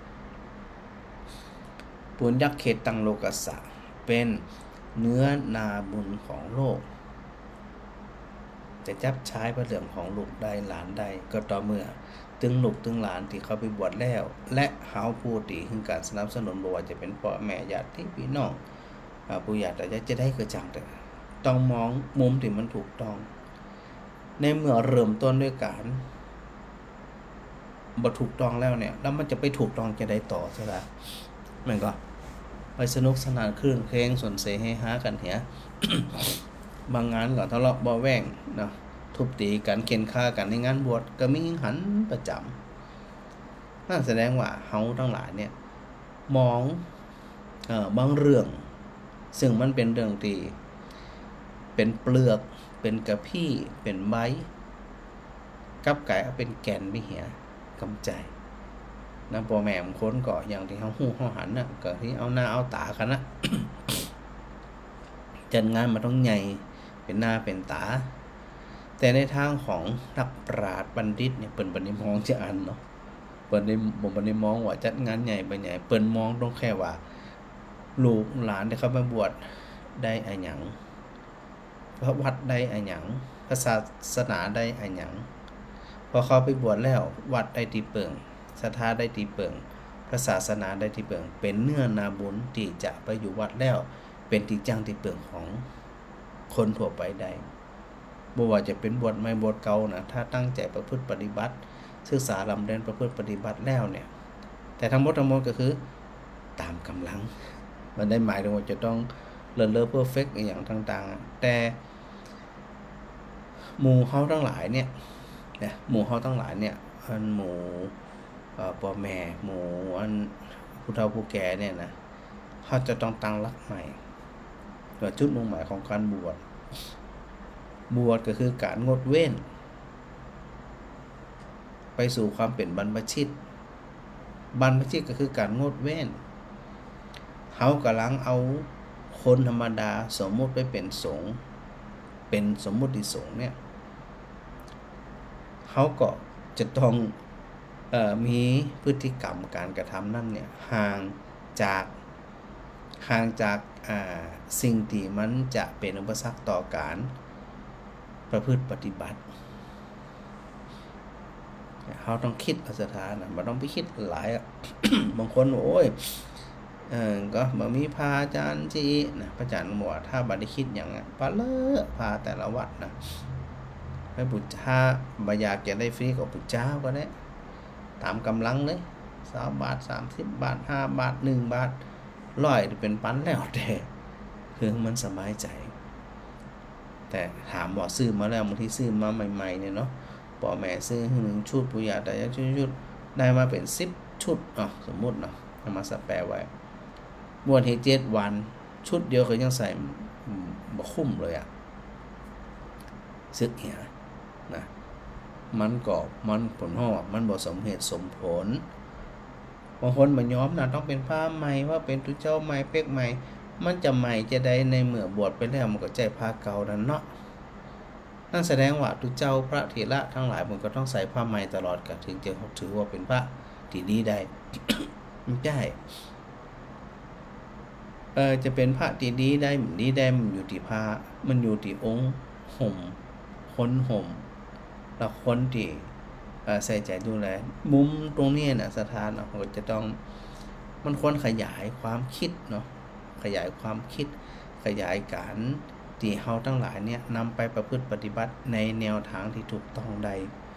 ปุญญักเขตังโลกัสสะเป็นเนื้อนาบุญของโลกจะจับใช้ประเรื่องของลูกได้หลานได้ก็ต่อเมื่อตึงลูกตึงหลานที่เขาไปบวชแล้วและเฮาผู้ที่คือการสนับสนุนบ่ว่าจะเป็นพ่อแม่ญาติพี่น้องผู้ญาติแต่จะได้กระจ่างแต่ต้องมองมุมที่มันถูกต้องในเมื่อเริ่มต้นด้วยการบ่ถูกต้องแล้วเนี่ยแล้วมันจะไปถูกต้องจะได้ต่อใช่ล่ะมันก็ไปสนุกสนานคลื่นเพลงสนเสเฮฮากันเหีย บางงานก็ทะเลาะเบาแว้งเนาะทุบตีกันเข็นฆ่ากันในงานบวชก็มีหันประจำนั่นแสดงว่าเฮาทั้งหลายเนี่ยมองเอ่อบางเรื่องซึ่งมันเป็นเรื่องที่เป็นเปลือกเป็นกระพี้เป็นใบกับไก่เอาเป็นแก่นไปเหียกำใจนะพ่อแม่บางคนก็อย่างที่เฮาฮู้เฮาหันน่ะก็ที่เอาหน้าเอาตากันนะ จัดงานมันต้องใหญ่เป็นหน้าเป็นตาแต่ในทางของนักปราชญ์บัณฑิตเนี่ยเปิ้นบ่ได้มองจะอันเนาะเปิ้นได้บ่บ่ได้มองว่าจัดงานใหญ่บ่ใหญ่เปิ้นมองตรงแค่ว่าลูกหลานที่เขามาบวชได้อะหยังพระวัดได้อะหยังพระศาสนาได้อะหยังพอเขาไปบวชแล้ววัดได้ที่เปิงศรัทธาได้ที่เปิงพระศาสนาได้ที่เปิงเป็นเนื้อนาบุญที่จะไปอยู่วัดแล้วเป็นที่จ้างที่เปิงของคนทั่วไปได้บ่ว่าจะเป็นบวชใหม่บวชเก่านะถ้าตั้งใจประพฤติปฏิบัติศึกษาลำเรียนประพฤติปฏิบัติแล้วเนี่ยแต่ทั้งหมดทั้งมวลก็คือตามกำลังมันได้หมายถึงว่าจะต้องเลิศเลอเพอร์เฟคอย่างต่างๆแต่หมู่เฮาทั้งหลายเนี่ยนะหมู่เฮาทั้งหลายเนี่ยอันหมู่เอ่อพ่อแม่หมู่อันผู้เฒ่าผู้แก่เนี่ยนะเฮาจะต้องตั้งหลักใหม่ว่าจุดมุ่งหมายของการบวชบวชก็คือการงดเว้นไปสู่ความเป็นบรรพชิตบรรพชิตก็คือการงดเว้นเฮากำลังเอาคนธรรมดาสมมุติไปเป็นสงฆ์เป็นสมมุติสงฆ์เนี่ยเฮาก็จะต้องเอ่อมีพฤติกรรมการกระทำนั่นเนี่ยห่างจากห่างจากอ่าสิ่งที่มันจะเป็นอุปสรรคต่อการประพฤติปฏิบัติเราต้องคิดเอาสถานะบ่ต้องไปคิดหลายอ่ะ บางคนโอ้ยเออก็บ่มีพระอาจารย์สินะพระอาจารย์บอกว่าถ้าบ่ได้คิดหยังอ่ะปะเลอะพาแต่ละวัดนะไปบูชาบ่อยากจะได้ฟรีก็บูชาก็ได้ตามกำลังเลยสามบาทสามสิบบาทห้าบาทหนึ่งบาทร้อยเป็นปันแล้วแต่คือมันสบายใจแต่ถามว่าซื้อมาแล้วบางทีซื้อมาใหม่ๆเนี่ยเนาะพ่อแม่ซื้อหนึ่งชุดปู่ย่าตายายชุดๆได้มาเป็นสิบชุดอ่ะสมมุติเนาะเอามาสแปร์ไว้บวชให้เจ็ดวันชุดเดียวก็ยังใส่บ่คุ้มเลยอ่ะซึกเหี้ยนะมันก็มันผลฮอดมันบ่สมเหตุสมผลบางคนบ่ยอมนะต้องเป็นผ้าใหม่ว่าเป็นตุเจ้าใหม่เป๊กใหม่มันจะใหม่จะได้ในเมื่อบวชไปแล้วมันก็ใจผ้าเก่านั่นเนาะนั่นแสดงว่าทุกเจ้าพระเถระทั้งหลายมันก็ต้องใส่ผ้าไหมตลอดก็ถึงจะถือว่าเป็นพระที่ดีได้ ไม่ใช่เออจะเป็นพระที่ดีได้มันดีได้มันอยู่ที่พระมันอยู่ที่องค์ห่มคนห่มแล้วคนที่ใส่ใจดูแลมุมตรงนี้นะสถานเราก็จะต้องมันควรขยายความคิดเนาะขยายความคิดขยายการที่เฮาทั้งหลายเนี่ยนำไปประพฤติปฏิบัติในแนวทางที่ถูกต้องได้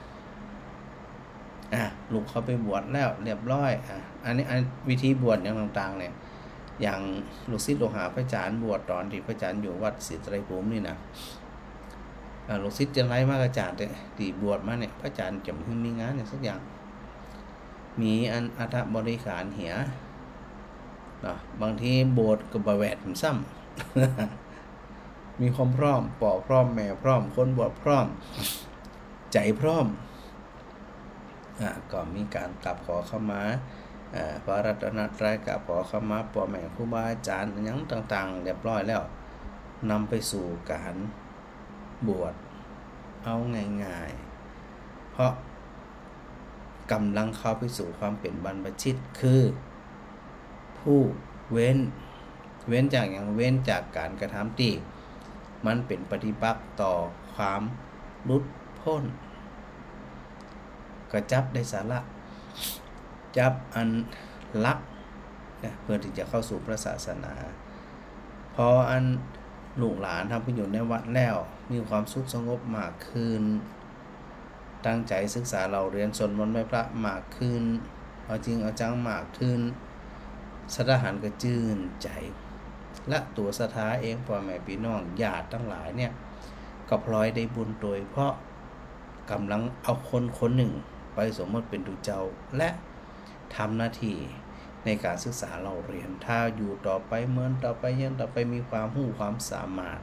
อ่ะลูกเขาไปบวชแล้วเรียบร้อยอ่ะอันนี้อันวิธีบวชอย่างต่างๆเนี่ยอย่างลูกศิษย์ลูกหาพระอาจารย์บวชตอนที่พระอาจารย์อยู่วัดศรีไตรภูมินี่นะลูกศิษย์จะไล่มากอาจารย์ที่บวชมาเนี่ยพระอาจารย์จะมีงานเนี่ยสักอย่างมีอันอัฐบริขารเหียเนาะบางทีโบสถ์กับบวชผมซ้ำมีความพร้อมปอพร้อมแม่พร้อมคนบวชพร้อมใจพร้อมอ่าก็มีการกลับขอเข้ามาอ่าพระรัตนตรัยกลับขอเข้ามาพ่อแม่ครูบาอาจารย์อย่างต่างๆเรียบร้อยแล้วนำไปสู่การบวชเอาง่ายๆเพราะกำลังเข้าไปสู่ความเป็นบรรพชิตคือผู้เว้นเว้นจากอย่างเว้นจากการกระทำที่มันเป็นปฏิปักษ์ต่อความหลุดพ้นก็จับได้สาระจับอันลักนะเพื่อที่จะเข้าสู่พระศาสนาพออันลูกหลานทำประโยชน์ในวัดแล้วมีความสุขสงบมากขึ้นตั้งใจศึกษาเราเรียนสวดมนต์ไหว้พระมากขึ้นเอาจริงเอาจังมากขึ้นสถานก็จื่นใจและตัวสถาเองพ่อแม่พี่น้องญาติทั้งหลายเนี่ยก็พลอยได้บุญโดยเพราะกำลังเอาคนคนหนึ่งไปสมมติเป็นดูเจ้าและทำหน้าที่ในการศึกษาเราเรียนถ้าอยู่ต่อไปเหมือนต่อไปยังต่อไปมีความรู้ความสามารถ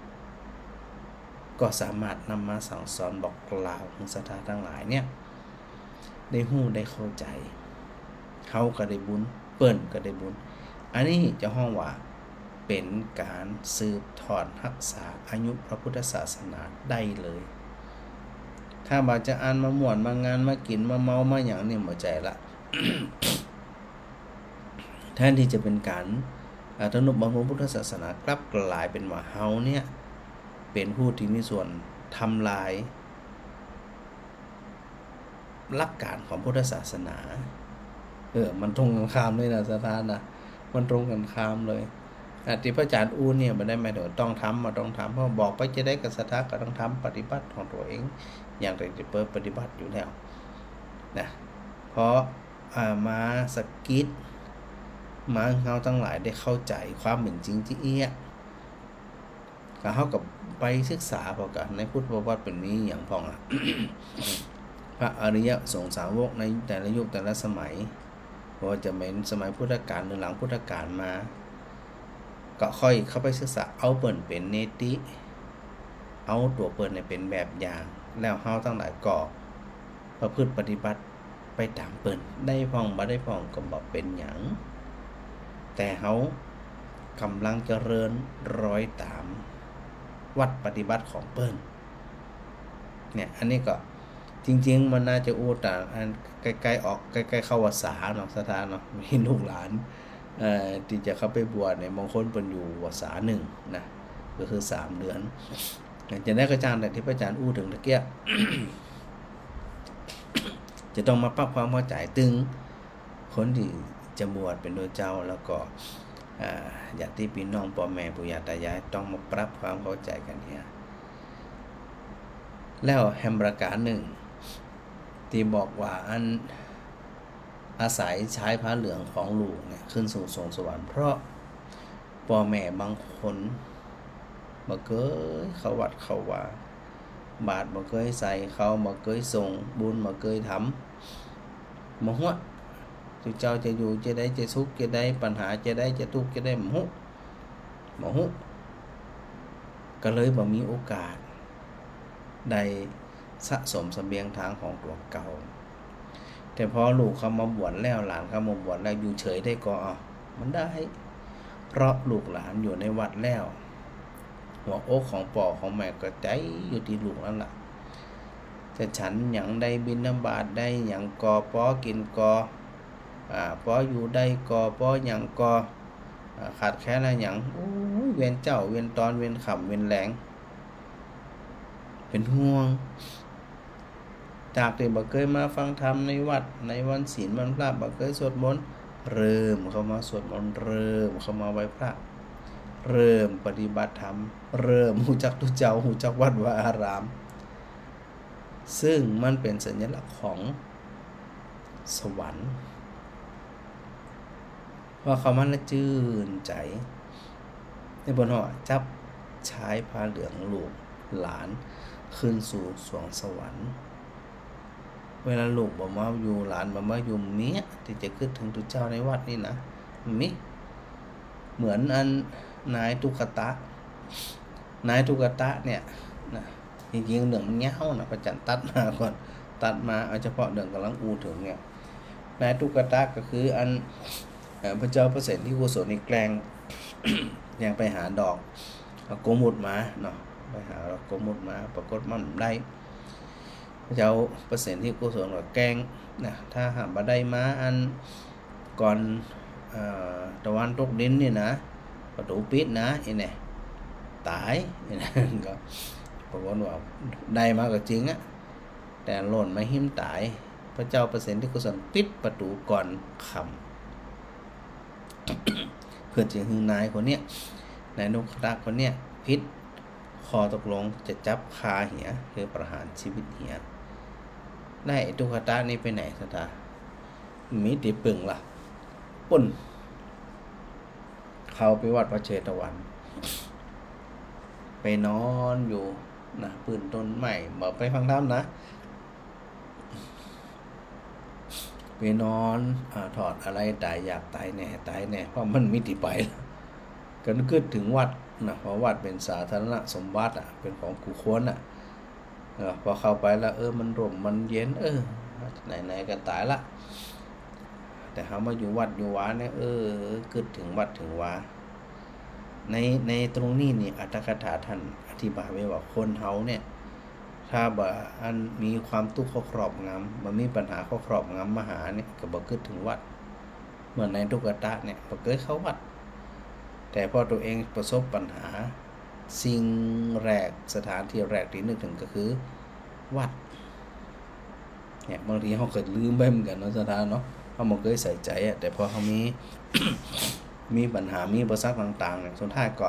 ก็สามารถนำมาสั่งสอนบอกกล่าวของศรัทธาทั้งหลายเนี่ยได้รู้ได้เข้าใจเขาก็ได้บุญเปิ้นก็ได้บุญอันนี้จะห้องว่าเป็นการสืบทอดรักษาอายุพระพุทธศาสนาได้เลยถ้าบาจะอ่านมาม่วนมางานมากินมาเมามาอย่างนี้หมดใจละ แทนที่จะเป็นการทนุบำรุงพุทธศาสนากลับกลายเป็นว่าเฮาเนี่ยเป็นผู้ที่มีส่วนทำลายหลักการของพุทธศาสนาเออมันตรงกันข้ามเลยนะสถานนะมันตรงกันข้ามเลยอธิพระอาจารย์อูเนี่ยมันได้หมายถึงต้องทำมาต้องทำเพราะบอกไปจะได้กับศรัทธาก็ต้องทำปฏิบัติของตัวเองอย่างไรจะเปิดปฏิบัติอยู่แล้วนะเพราะมาสกิดมาเขาทั้งหลายได้เข้าใจความเป็นจริงที่เอี้ยก็เขากับไปศึกษาพอกันในพุทธประวัติเป็นนี้อย่างพองอ่ะ พระอริยสงฆ์สาวกในแต่ละยุคแต่ละสมัยว่าจะเป็นสมัยพุทธกาลหรือหลังพุทธกาลมาก็ค่อยเข้าไปศึกษาเอาเปิ่นเป็นเนติเอาตัวเปิ่นในเป็นแบบอย่างแล้วเฮาทั้งหลายก็ประพฤติปฏิบัติไปตามเปิ่นได้พองบ่ได้พองก็บ่เป็นหยังแต่เฮากำลังเจริญร้อยตามวัดปฏิบัติของเปิ่นเนี่ยอันนี้ก็จริงๆมันน่าจะอู้แต่อันใกล้ๆออกใกล้ๆเข้าวัดสาเนาะสถานเนาะมีลูกหลานเอ่อที่จะเข้าไปบวชเนี่ยบางคนเพิ่นอยู่วัดสาหนึ่งนะก็คือสามเดือนจะได้กระจายแต่ที่พระอาจารย์อู้ถึงตะเกีย จะต้องมาปรับความเข้าใจตึงคนที่จะบวชเป็นโดยเจ้าแล้วก็ญาติพี่น้องพ่อแม่ปู่ย่าตายายต้องมาปรับความเข้าใจกันเนี่ยแล้วแฮมประการหนึ่งที่บอกว่าอันอาศัยใช้ผ้าเหลืองของลูกเนี่ยขึ้นสู่สวงสวรรค์เพราะพ่อแม่บางคนบ่เคยเข้าวัดเข้าว่าบาตรบ่เคยใส่เขาบ่เคยส่งบุญบ่เคยทำบ่ฮู้ทุกเจ้าจะอยู่จะได้จะสุขจะได้ปัญหาจะได้จะทุกข์จะได้บ่ฮู้บ่ฮู้ก็เลยบ่มีโอกาสได้สะสมเสบียงทางของตัวเก่าแต่พอลูกเขามาบวชแล้วหลานเขามาบวชแล้วอยู่เฉยได้ก็มันได้เพราะลูกหลานอยู่ในวัดแล้วหัวอกของพ่อของแม่ก็ใจอยู่ที่ลูกนั่นล่ะจะฉันหยังได้บิณฑบาตได้หยังกอป้อกินกออ่าป้ออยู่ได้กอป้อหยังกอขาดแคลนอะไรหยังโอ้ยเวียนเจ้าเวียนตอนเวียนค่ำเวียนแลงเป็นห่วงจากที่บ่เคยมาฟังธรรมในวัดในวันศีลวันพระบ่เคยสวดมนต์เริ่มเข้ามาสวดมนต์เริ่มเข้ามาไหว้พระเริ่มปฏิบัติธรรมเริ่มฮู้จักตุเจ้าฮู้จักวัดวาอารามซึ่งมันเป็นสัญลักษณ์ของสวรรค์ว่าเขามันละจื่นใจในบนหอจับชายผ้าเหลืองลูกหลานขึ้นสู่สวงสวรรค์เวลาลูกบอกว่าอยู่หลานบอกว่าอยู่เมียที่จะขึ้นถึงตุเจ้าในวัดนี่นะมิเหมือนอันนายตุกตะนายตุกตะเนี่ยนะจริงๆเรื่องมันเงี้ยวนะประจันตัดมาก่อนตัดมาเอาเฉพาะเรื่องกำลังอูถึงเนี่ยนายตุกตะก็คืออันพระเจ้าเปอร์เซ็นต์ที่กุศลในแกลง ยังไปหาดอกโกมุดมาเนาะไปหาดอกโกมุดมาปรากฏมันได้พระเจ้าเปอร์เซ็นต์ที่กุศลกับแกงนะถ้าหาบ่ได้มาอันก่อนอ่าตะวันตกดินนี่นะประตูปิดนะไอ้เนี่ยตายไอ้นั่นก็ปรากฏว่าได้มาก็จริงอะแต่หล่นมาหิ้มตายพระเจ้าเปอร์เซ็นต์ที่กุศลปิดประตูก่อนค่ำเพื่อจะหื้อนายคนเนี้ยนายนกตะคนเนี้ยพิษคอตกลงจะจับคาเหียคือประหารชีวิตเหียได้ตุกตะนี่ไปไหนสตามีติปึงล่ะปุ่นเขาไปวัดพระเชตวันไปนอนอยู่นะปืนต้นใหม่บอกไปฟังธรรมนะไปนอนอ่าถอดอะไรตายอยากตายแน่ตายแน่เพราะมันมิติไปก็นึกถึงวัดนะเพราะวัดเป็นสาธารณสมบัติอ่ะเป็นของกูควรอ่ะเออพอเข้าไปแล้วเออมันร่มมันเย็นเออไหนๆก็ตายละแต่เขามาอยู่วัดอยู่วาเนี่ยเออเกิดถึงวัดถึงวาในในตรงนี้นี่อัตถกถาท่านอธิบายไว้ว่าคนเฮาเนี่ยถ้าบ่อันมีความทุกข์ครอบงำบ่มีปัญหาครอบงำมหาเนี่ยก็บ่เกิดถึงวัดเหมือนในทุกตะเนี่ยบ่เคยเข้าวัดแต่พอตัวเองประสบปัญหาสิ่งแรกสถานที่แรกที่นึกถึงก็คือวัดเนี่ยบางทีเขาเกิดลืมไปเหมือนกันเนาะสถานเนาะเขาบ่เคยใส่ใจอ่ะแต่พอเขามี มีปัญหามีอุปสรรคต่างๆเนี่ยสุดท้ายก็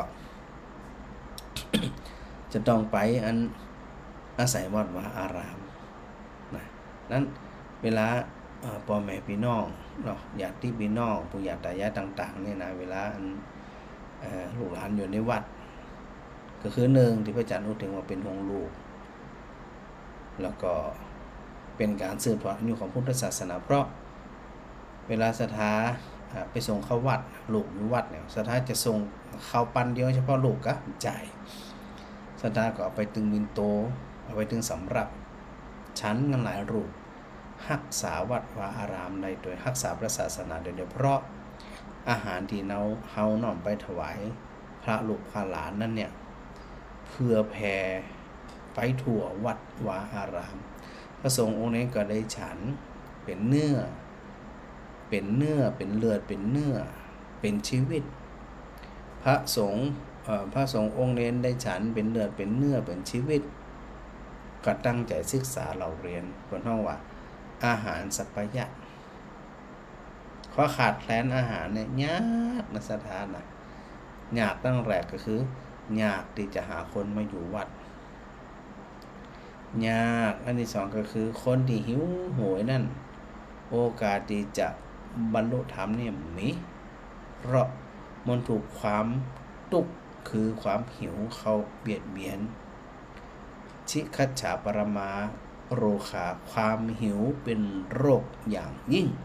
จะต้องไปอันอาศัยวัดวาอารามนะนั้นเวลาพ่อแม่พี่น้องเนาะญาติพี่น้องปู่ย่าตายายต่างๆเนี่ยนะเวลาอันลูกหลานอยู่ในวัดก็คือหนึ่งที่พระอาจารย์พูดถึงว่าเป็นห่วงลูกแล้วก็เป็นการสืบทอดอายุของพุทธศาสนาเพราะเวลาศรัทธาไปส่งเข้าวัดลูกอยู่วัดเนี่ยศรัทธาจะส่งเข้าปันเดียวเฉพาะลูกก็จ่ายศรัทธาก็เอาไปตึงมินโตเอาไปถึงสำหรับชั้นกันหลายรูปรักษาวัดวาอารามได้โดยรักษาพระศาสนาโดยเฉพาะอาหารที่เราเฮาน้อมไปถวายพระลูกพระหลานนั่นเนี่ยเพื่อแผ่ไปทั่ววัดวาอารามพระสงฆ์องค์นี้ก็ได้ฉันเป็นเนื้อเป็นเนื้อเป็นเลือดเป็นเนื้อเป็นชีวิตพระสงฆ์พระสงฆ์องค์เน้นได้ฉันเป็นเลือดเป็นเนื้อเป็นชีวิตก็ตั้งใจศึกษาเราเรียนบนห้องว่าอาหารสัพพยะเพราะขาดแคลนอาหารเนี่ยยากนะสถานนะยากตั้งแรกก็คือยากที่จะหาคนมาอยู่วัดยากอันที่สองก็คือคนที่หิวโหยนั่นโอกาสที่จะบรรลุธรรมเนี่ยมีเพราะมันถูกความตุกคือความหิวเข้าเบียดเบียนชิคัจฉาปรมาโรคาความหิวเป็นโรคอย่างยิ่ง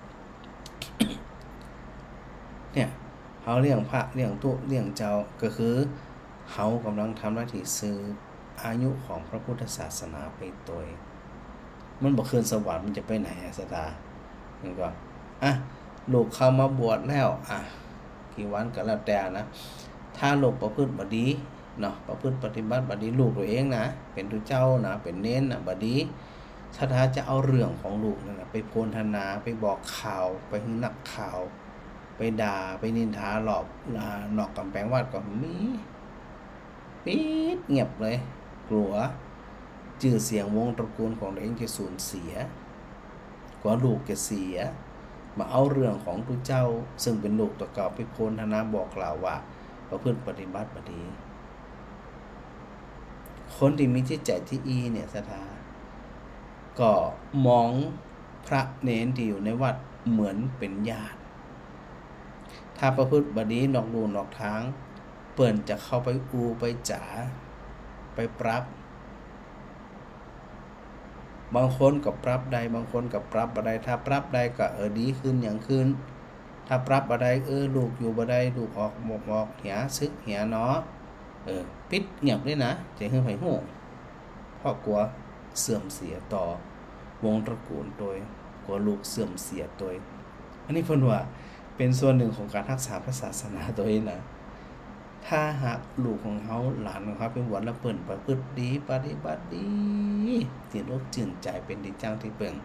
เนี่ยเขาเลี้ยงพระเลี้ยงตุเลี้ยงเจ้าก็คือเขากำลังทำหน้าที่ซื้ออายุของพระพุทธศาสนาไปตัวมันบอกคืนสวรรค์มันจะไปไหนอะสตามันก็อ่ะลูกเข้ามาบวชแล้วอ่ะกี่วันก็แล้วแต่นะถ้าลูกประพฤติบ่ดีเนาะประพฤติปฏิบัติบัดนี้ลูกตัวเองนะเป็นตัวเจ้านะเป็นเน้นนะบัดนี้ถ้าถ้าจะเอาเรื่องของลูกนั่นนะไปโพลธนาไปบอกข่าวไปให้นักข่าวไปด่าไปนินทาหลอกนอกกำแพงวัดก็มีปิดเงียบเลยกลัวชื่อเสียงวงตระกูลของตัวเองจะสูญเสียกว่าลูกจะเสียมาเอาเรื่องของตัวเจ้าซึ่งเป็นลูกตัวเก่าไปโพลธนาบอกกล่าวว่าประพฤติปฏิบัติบัดนี้คนที่มีจิตใจที่อีเนี่ยศรัทธาก็มองพระเนนที่อยู่ในวัดเหมือนเป็นญาติถ้าประพฤติบดีนอกลูนอกทางเปิ่นจะเข้าไปอูไปจ๋าไปปรับบางคนก็ปรับได้บางคนก็ปรับบ่ได้ถ้าปรับได้ก็เออดีขึ้นอย่างขึ้นถ้าปรับบ่ได้เออลูกอยู่บ่ได้ลูกออกหมกออกเหียซึกเหียเนาะเออปิดเงียบเลยนะจะให้ไผฮู้เพราะกลัวเสื่อมเสียต่อวงตระกูลโดยกลัวลูกเสื่อมเสียโดยอันนี้เพิ่นว่าเป็นส่วนหนึ่งของการรักษาพระศาสนาตัวเองนะถ้าหากลูกของเขาหลานของเขาเป็นวัดละเปิ่นประพฤติดีปฏิบัติดีจิตอกจื่นใจเป็นดีจังที่เปิ่ง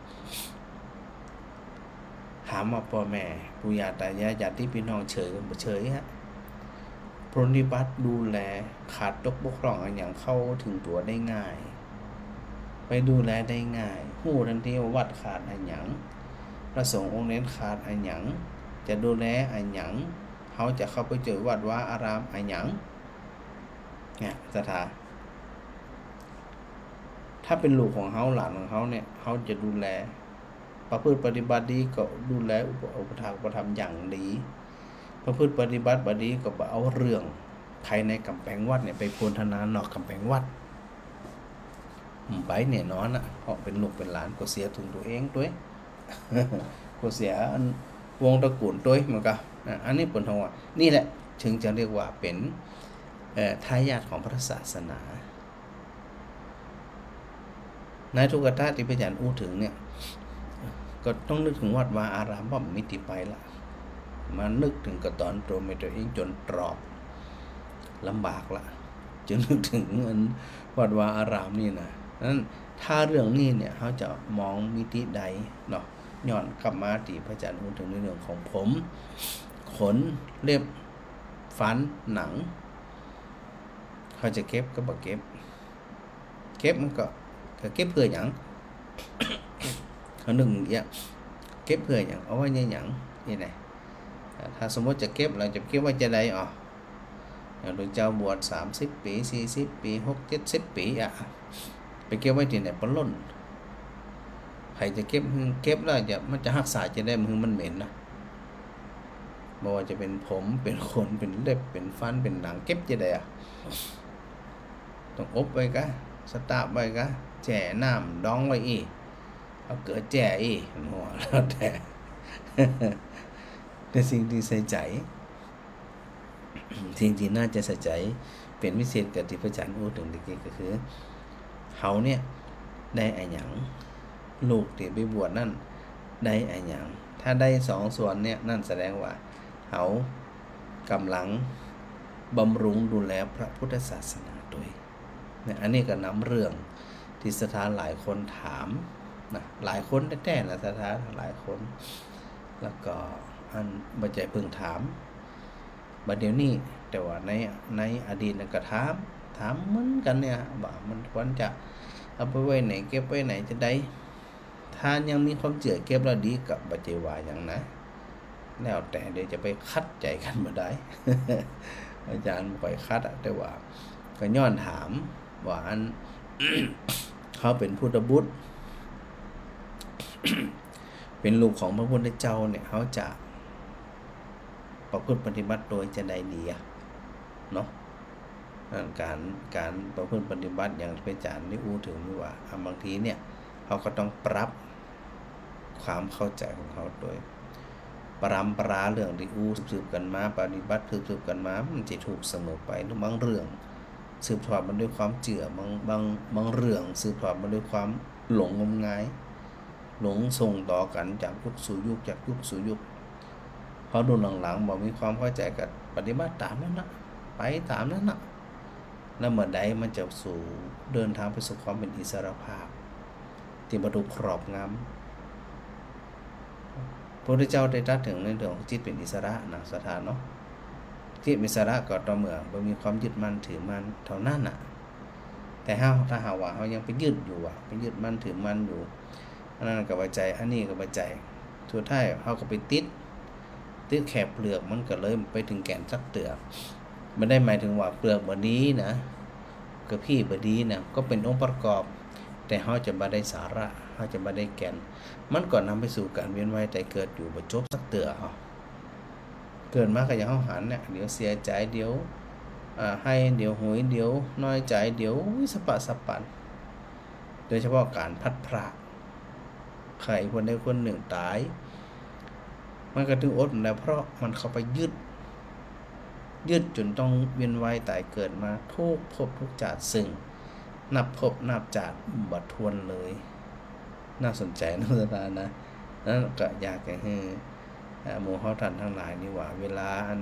ถามว่าพ่อแม่ปู่ย่าตายายญาติพี่น้องเฉยกันบ่เฉยฮะปฏิบัติดูแลขาดตกบกพร่องอย่างเข้าถึงตัวได้ง่ายไปดูแลได้ง่ายฮู้ทันทีว่าวัดขาดอันหยังพระสงฆ์องค์เน้นขาดอันหยังจะดูแลอันหยังเขาจะเข้าไปเจอวัดว่าอารามอันหยังเนี่ยศรัทธาถ้าเป็นลูกของเขาหลานของเขาเนี่ยเขาจะดูแลประพฤติปฏิบัติดีก็ดูแลอุปถัมภ์อุปถัมภ์อย่างดีประพฤติปฏิบัติบดีก็เอาเรื่องภายในกำแพงวัดเนี่ยไปโพลธนานอกกำแพงวัดไปเนี่ยนอนอ่ะเพราะเป็นลูกเป็นหลานก็เสียถึงตัวเองด้วย ก็เสียวงตระกูลด้วยมันก็อันนี้เป็นทว่านี่แหละถึงจะเรียกว่าเป็นทายาทของพระศาสนาในทุกท่าที่พระอาจารย์อู้ถึงเนี่ยก็ต้องนึกถึงวัดวาอารามว่ามันมิติไปละมานึกถึงกระตอนโตรเมตัวเองจนตรอกลำบากละจนนึกถึงมันวัดวาอารามนี่นะนั้นถ้าเรื่องนี้เนี่ยเขาจะมองมิติใดเนาะย้อนกลับมาที่พระอาจารย์พูดถึงในเรื่องของผมขนเล็บฟันหนังเขาจะเก็บก็บ่เก็บเก็บมันก็ก็เก็บเพื่อหยัง เขาหนึ่งอย่างเก็บเพื่อหยังเอาไว้ในหยังนี่ไงถ้าสมมติจะเก็บเราจะเก็บไว้จะได้อ๋ออย่างโดยเจ้าบวชสามสิบปีสี่สิบปีหกเจ็ดสิบปีอ่ะไปเก็บไว้ที่ไหนปล้นใครจะเก็บเก็บแล้วจะมันจะรักษาจะได้มือมันเหม็นนะบ่ว่าจะเป็นผมเป็นขนเป็นเล็บเป็นฟันเป็นหนังเก็บจะได้อ่ะต้องอบไว้กะสตาร์ฟไว้กะแจ่น้ำดองไว้อีเอาเกลือแจ่อีหัวแล้วแต่ แต่สิ่งที่ใส่ใจสิ่งที่น่าจะใส่ใจเป็นพิเศษกับที่พระอาจารย์พูดถึงเมื่อกี้ก็คือเขาเนี่ยได้อะไรอย่างลูกที่ไปบวชนั่นได้อะไรอย่างถ้าได้สองส่วนเนี่ยนั่นแสดงว่าเขากำลังบำรุงดูแลพระพุทธศาสนาโดยเนี่ยอันนี้ก็นำเรื่องที่สถานหลายคนถามนะหลายคนแท้ๆนะสถานหลายคนแล้วก็อันบัจจัยเพิ่งถามบัดเดี๋ยวนี้แต่ว่าในในอดีตก็ถามถามเหมือนกันเนี่ยว่ามันควรจะเอาไปไว้ไหนเก็บไว้ไหนจะได้ถ้ายังมีความเจือเก็บแล้วดีกับบัจจัยว่าอย่างนะแล้วแต่เดี๋ยวจะไปคัดใจกันมาได้ อาจารย์ปล่อยคัดแต่ว่าก็ย้อนถามว่าอัน เขาเป็นพุทธบุตร เป็นลูกของพระพุทธเจ้าเนี่ยเขาจะประพฤติปฏิบัติโดยจะได้ดีเนาะการการประพฤติปฏิบัติอย่างพระอาจารย์ได้อู้ถึงว่าบางทีเนี่ยเขาก็ต้องปรับความเข้าใจของเขาโดยปรำปราเรื่องที่อู้สืบกันมาปฏิบัติสืบกันมามันจะถูกเสมอไปหรือบางเรื่องสืบทอดมันด้วยความเจือบางบางบางเรื่องสืบทอดมันด้วยความหลงงมงายหลงส่งต่อกันจากยุคสู่ยุคจากยุคสู่ยุคพอดูหลังๆบอกมีความเข้าใจกับปฏิบัติตามนั้นนะไปตามนั้นนะแล้วเมื่อใดมันจะสู่เดินทางไปสู่ความเป็นอิสรภาพที่บ่ถูกครอบงำพระพุทธเจ้าได้ตรัสถึงในเรื่องของจิตเป็นอิสระนะสถานเนาะจิตเป็นอิสระก็ต่อเมื่อบ่มีความยึดมั่นถือมั่นเท่านั้นน่ะแต่เฮาถ้าหากว่าเฮายังไปยึดอยู่อ่ะไปยึดมั่นถือมั่นอยู่อันนั้นก็บ่ใจอันนี้ก็บ่ใจสุดท้ายเฮาก็ไปติดติดแค่เปลือกมันก็เลยไปถึงแก่นสักเตือกมันได้หมายถึงว่าเปลือกบ่ดีนะกับพี่บ่ดีนะก็เป็นองค์ประกอบแต่เฮาจะบ่ได้สาระเฮาจะบ่ได้แก่นมันก็นำไปสู่การเวียนว่ายตายเกิดอยู่บ่จบสักเตือเฮาเกิดมาก็อย่างเฮาหันเนี่ยเดี๋ยวเสียใจเดี๋ยวอ่าให้เดี๋ยวหวยเดี๋ยวน้อยใจเดี๋ยวสะปะสะปันโดยเฉพาะการพัดพรากใครคนใดคนหนึ่งตายมันก็ถึงอดแล้วเพราะมันเข้าไปยึดยึดจนต้องเวียนว่ายตายเกิดมาทุกภพทุกชาติซึ่งนับภพนับชาติบ่ทวนเลยน่าสนใจนะสถานนะนั้นก็อยากจะให้หมู่เฮาท่านทั้งหลายนี่ว่าเวลาอัน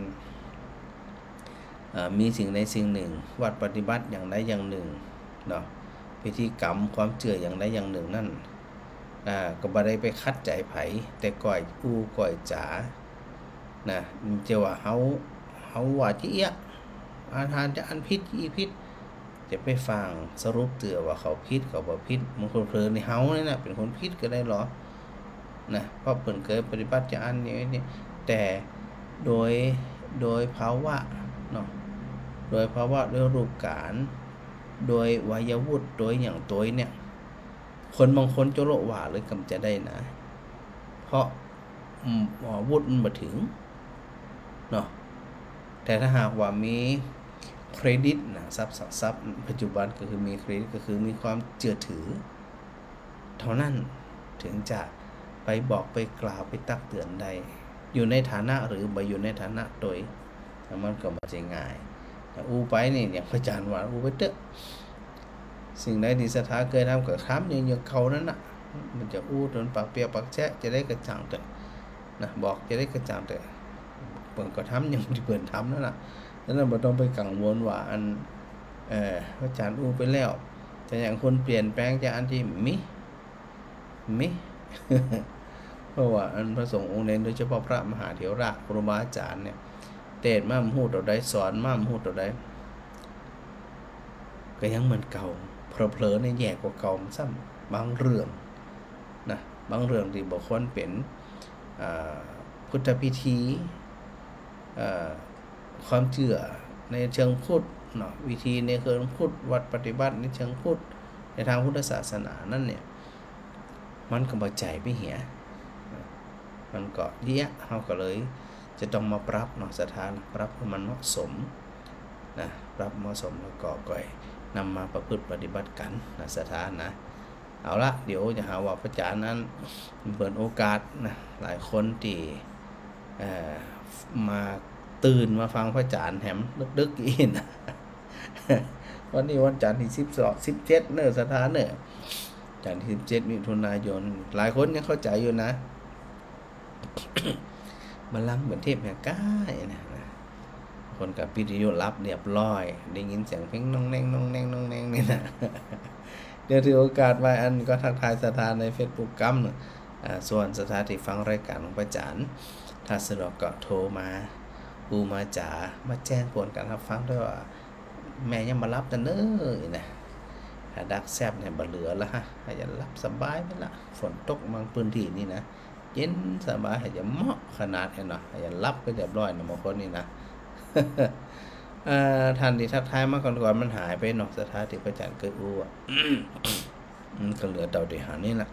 มีสิ่งใดสิ่งหนึ่งวัดปฏิบัติอย่างใดอย่างหนึ่งเนาะพิธีกรรมความเชื่ออย่างใดอย่างหนึ่งนั่นอ่าก็บ่ได้ไปคัดใจไผแต่ก่อยอู้ก่อยจ๋านะเจ้าว่าเฮาเฮาว่าจิเอะอาหารจะอันผิดอีผิดจะไปฟังสรุปเตือว่าเขาผิดเขาบ่ผิดบางคนเผลอในเฮานี่น่ะเป็นคนผิดก็ได้หรอนะเพราะเพิ่นเคยปฏิบัติจะอันนี้นี่แต่โดยโดยภาวะเนาะโดยภาวะด้วยรูปการโดยวัยวุฒิโดยอย่างตัวเนี่ยคนบางคนจะโลว่าเลยกำจะได้นะเพราะอืมวุฒิมันบ่ถึงเนาะแต่ถ้าหากว่ามีเครดิตนะทรัพย์ทรัพย์ปัจจุบันก็คือมีเครดิตก็คือมีความเชื่อถือเท่านั้นถึงจะไปบอกไปกล่าวไปตักเตือนได้อยู่ในฐานะหรือบ่อยู่ในฐานะโดยมันก็บ่ใช่ง่ายแต่อูไปนี่อย่างพระอาจารย์ว่าอูไปเตอะสิ่งใดที่ศรัทธาเคยทำก็ค้ำอย่างอย่างเขานั้นน่ะมันจะอู้จนปากเปียกปากแฉะจะได้กระจ่างเตอะนะบอกจะได้กระจ่างเตอะเพิ่นก็ทำอย่างที่เพิ่นทำนั่นน่ะแล้วเราบ่ต้องไปกังวลว่าอันเอ่อพระอาจารย์อู้ไปแล้วแต่อย่างคนเปลี่ยนแปลงจากอันที่มิมิ เพราะว่าอันพระสงฆ์องค์ใดโดยเฉพาะพระมหาเถระครูบาอาจารย์เนี่ยเทศน์มาฮู้ต่อใดสอนมาฮู้ต่อใดก็ยังเหมือนเก่าเผลอๆเนี่ยแย่กว่าเก่าซ้ำบางเรื่องนะบางเรื่องที่บ่ควรเป็นอ่าพุทธพิธีอ่าความเชื่อในเชิงพุทธเนาะวิธีในเชิงพุทธวัดปฏิบัติในเชิงพุทธในทางพุทธศาสนานั่นเนี่ยมันก็บ่ใจไปเหียมันก็เยอะเฮาก็เลยจะต้องมาปรับเนาะสถานปรับให้มันเหมาะสมนะปรับเหมาะสมแล้วก็ก่อยนำมาประพฤติปฏิบัติกันนะสถานนะเอาละเดี๋ยวจะหาว่าพระอาจารย์นั้นเปิดโอกาสนะหลายคนที่เอ่อมาตื่นมาฟังพระอาจารย์แถมดึกๆอีกนะวันนี้วันจันทร์ที่สิบสอง สิบเจ็ดเนอะสถานเนอะจันทร์ที่สิบเจ็ดมิถุนายนหลายคนยังเข้าใจอยู่นะ บัลลังก์เหมือนเทพแห่งกายนะคนกับพิธีรับเรียบร้อยได้ยินเสียงเพลงน้องแนงน้องแนงน้องแนงนี่นะ เดี๋ยวถือโอกาสไว้อันก็ทักทายสถานใน Facebook กัมอ่าส่วนสถานที่ฟังรายการของพระอาจารย์ถ้าสะดวกก็โทรมาอูมาจ๋ามาแจ้งผลการรับฟังด้วยว่าแม่ยังมารับกันเน้อนะถ้าดักแซบเนี่ยบ่เหลือแล้วฮะให้จะรับสบายไปละฝนตกบางพื้นที่นี่นะเย็นสบายให้จะเหมาะขนาดนี้เนาะให้จะรับไปเรียบร้อยนะบางคนนี่นะ อ่าท่านที่ทักทายมาก่อนๆมันหายไปเนาะสถานที่พระอาจารย์เคยอู้อ่ะ มันก็เหลือเต่าที่หานี่แหละ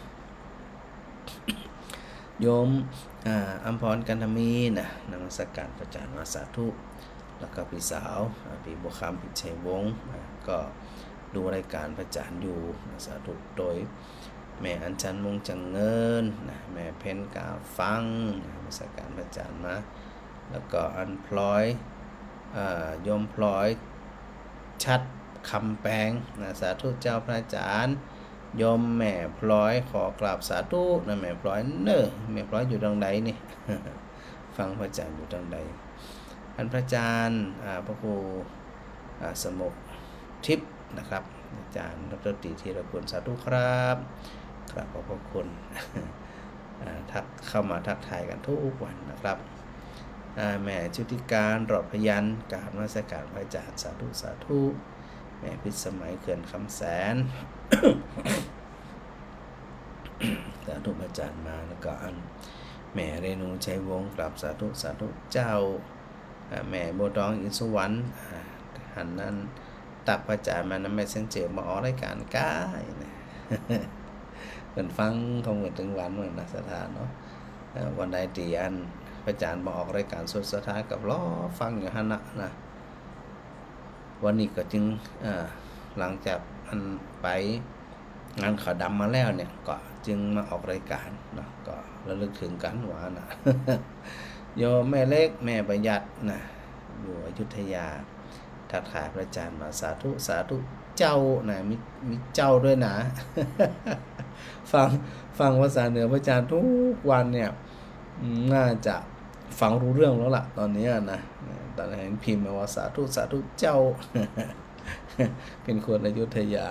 โยมอ่าอัมพรกันธมีนะนมัสการพระอาจารย์มาสาธุแล้วก็พี่สาวพี่บัวคำพี่ชัยวงศ์ก็ดูรายการพระอาจารย์อยู่สาธุโดยแม่อัญชันมงจังเงินนะแม่เพ็ญกาฟังนมัสการพระอาจารย์มาแล้วก็อันพลอยอ่าโยมพลอยชัดคำแปลงนะสาธุเจ้าพระอาจารย์โยมแม่พลอยขอกราบสาธุนะแม่พลอยเนอแม่พลอยอยู่ทางใดนี่ ฟังพระอาจารย์อยู่ทางใดท่านพระอาจารย์อ่าพระครูอ่าสมุขทิพย์นะครับอาจารย์ดร.ตีธีรกุลสาธุครับครับขอบพระคุณทักเข้ามาทักทายกันทุกวันนะครับแม่ชุติการรอดพยัญกราบนมัสการพระอาจารย์สาธุสาธุแม่พิสมัยเขื่อนคำแสน สาธุอาจารย์มาแล้วก็อันแม่เรนูชัยวงศ์กราบสาธุสาธุเจ้าแม่โบดองอินสุวรรณหันนั้นตักพระอาจารย์มานำแม่เส้นเจียวมาออกรายการก้ายนะเหมือนฟังเขาเหมือนถึงวันเหมือนนักสถานเนาะวันใดตีอันพระอาจารย์มาออกรายการสดสถานกับล้อฟังอยู่ฮันนะนะวันนี้ก็จึงหลังจากอันไปงานขาวดำมาแล้วเนี่ยก็จึงมาออกรายการเนาะก็ระลึกถึงกันว่านะ โยมแม่เล็กแม่ประหยัดนะอยู่อยุธยาทักทายพระอาจารย์มาสาธุสาธุเจ้านะมีมีเจ้าด้วยนะ ฟังฟังภาษาเหนือพระอาจารย์ทุกวันเนี่ยน่าจะฟังรู้เรื่องแล้วล่ะตอนนี้นะตอนเห็นพิมพ์มาว่าสาธุสาธุเจ้า เป็นคนอยุธยา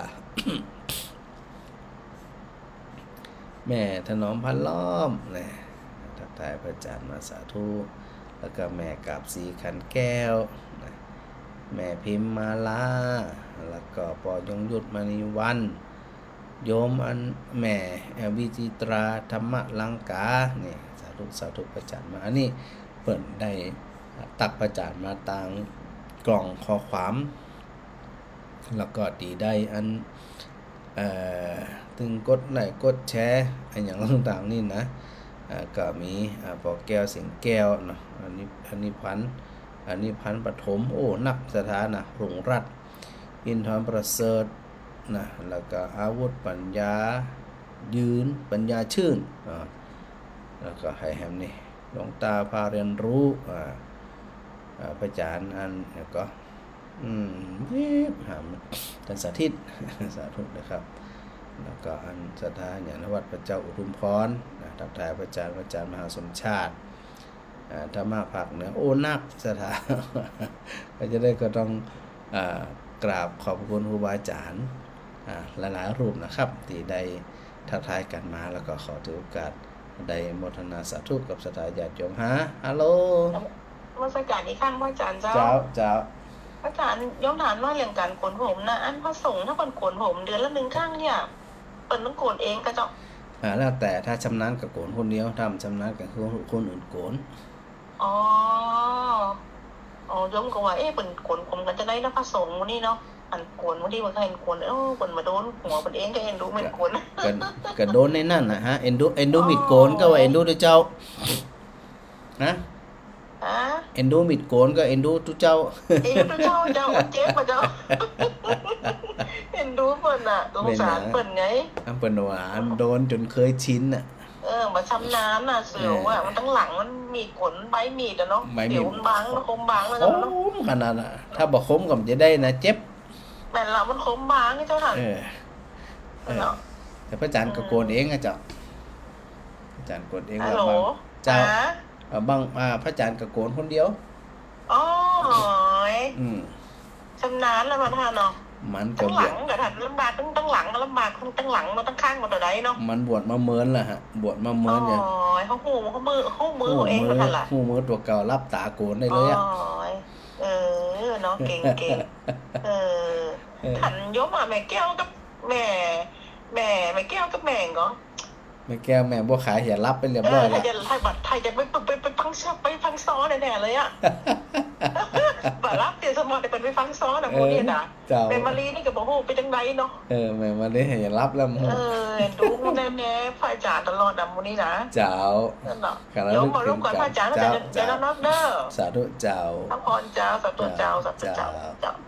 แม่ถนอมพันล้อมนะทักทายพระอาจารย์มาสาธุแล้วก็แม่กาบสีขันแก้วนะแม่พิมพ์มาลาแล้วก็ปอยงยุทธมณีวันโยมอันแม่วิจิตราธรรมลังกาเนี่ยสาธุสาธุพระอาจารย์มาอันนี้เปิดได้ตักพระอาจารย์มาต่างกล่องข้อความแล้วก็ตีได้อันเอ่อถึงกดไลค์กดแชร์อันอย่างต่างๆนี่นะก็มีปอแก้วสิงแก้วเนาะอันนี้อันนี้พันอันนี้พันปฐมโอ้นักสถานะรุ่งรัตน์อินทรประเสริฐนะแล้วก็อาวุธปัญญายืนปัญญาชื่นอ่าแล้วก็ให้แฮมนี่หลวงตาพาเรียนรู้อ่าพระอาจารย์อันแล้วก็อืมเย็บหามท่านสาธิตสาธุนะครับแล้วก็อันสถานอย่างนวัดพระเจ้าอุทุมพรนะทักทายพระอาจารย์พระอาจารย์มหาสมชาติธรรมะภาคเหนือโอ้นักสถานก็จะได้ก็ต้องอ่ากราบขอบคุณครูบาอาจารย์หลายๆรูปนะครับที่ได้ทักทายกันมาแล้วก็ขอถือโอกาสได้โมทนาสาธุกับสถานญาติโยมฮะฮัลโหลนมัสการอีกครั้งพระอาจารย์เจ้าเจ้าเจ้าพระอาจารย์ย้อนถามว่าเรื่องการโกนผมนะอันพระสงฆ์ถ้าคนโกนผมเดือนละหนึ่งครั้งเนี่ยเปิดต้องโกนเองก็เจ้าอ่าแล้วแต่ถ้าชำนาญกับโกนคนเดียวถ้าชำนาญกับคนอื่นโกนอ๋ออ๋อยมก็ว่าเอ๊ะเป็นโกนผมกันจะได้แล้วพระสงฆ์วันนี้เนาะอันโกนวันนี้มันก็เห็นโกนเอ้าคนมาโดนหัวมันเองก็เอ็นดูมันโกนก็ก็โดนในนั่นนะฮะเอ็นดูเอ็นดูมิดโกนก็ว่าเอ็นดูด้วยเจ้านะเอ็นดูมิดโกนก็เอ็นดูทุเจ้าเอ็นดูเจ้าเจ้าเจ็บป่ะเจ้าเอ็นดูเปิ้นน่ะสงสารเปิ้นไงเปิ้นว่าโดนจนเคยชินน่ะเออมาชำนาญน่ะเสือว่ามันทั้งหลังมันมีขนใบมีดอ่ะเนาะเดี๋ยวมันบางมันคมบางแล้วเนาะขนาดน่ะถ้าบ่คมก็จะได้นะเจ็บแม่นล่ะมันคมบางไงเจ้าท่านเออเนาะแต่พระอาจารย์ก็โกนเองอ่ะเจ้าอาจารย์โกนเองว่าบางเจ้าบางพระอาจารย์ก็โกนคนเดียวอ๋ออืมชำนาญแล้วมันท่านเนาะมันก็หลังก็ทันลำบากตั้งตั้งหลังลำบากตั้งหลังมาตั้งข้างมาแต่ใดเนาะมันบวชมาเมินล่ะฮะบวชมาเมินเนี่ยอ๋อเขาหูเขามือเขามือเองมันล่ะหูมือตัวเก่ารับตาโกนได้เลยอ่ะเออเนาะเก่งๆเออขันยกมาแม่แก้วกับแม่แม่แม่แก้วกับแม่เหรอแม่แก้วแม่บัวขายอย่ารับไปเรียบร้อยแล้วไทยจะไทยบัตรไทยจะไปไปไปฟังซ้อไปฟังซ้อแน่ๆเลยอ่ะบัตรรับเตียสมอดเป็นไปฟังซ้อนะพวกนี้นะแม่มารีนี่ก็บอกโหไปจังไรเนาะเออแม่มารีอย่ารับแล้วเออดูแน่แน่พระอาจารย์ตลอดนะพวกนี้นะเจ้านั่นแหละเดี๋ยวมาร่วมก่อนพระอาจารย์จะจะจะนักเด้อสาธุเจ้าพระพรเจ้าสาธุเจ้าสาธุเจ้าเจ้า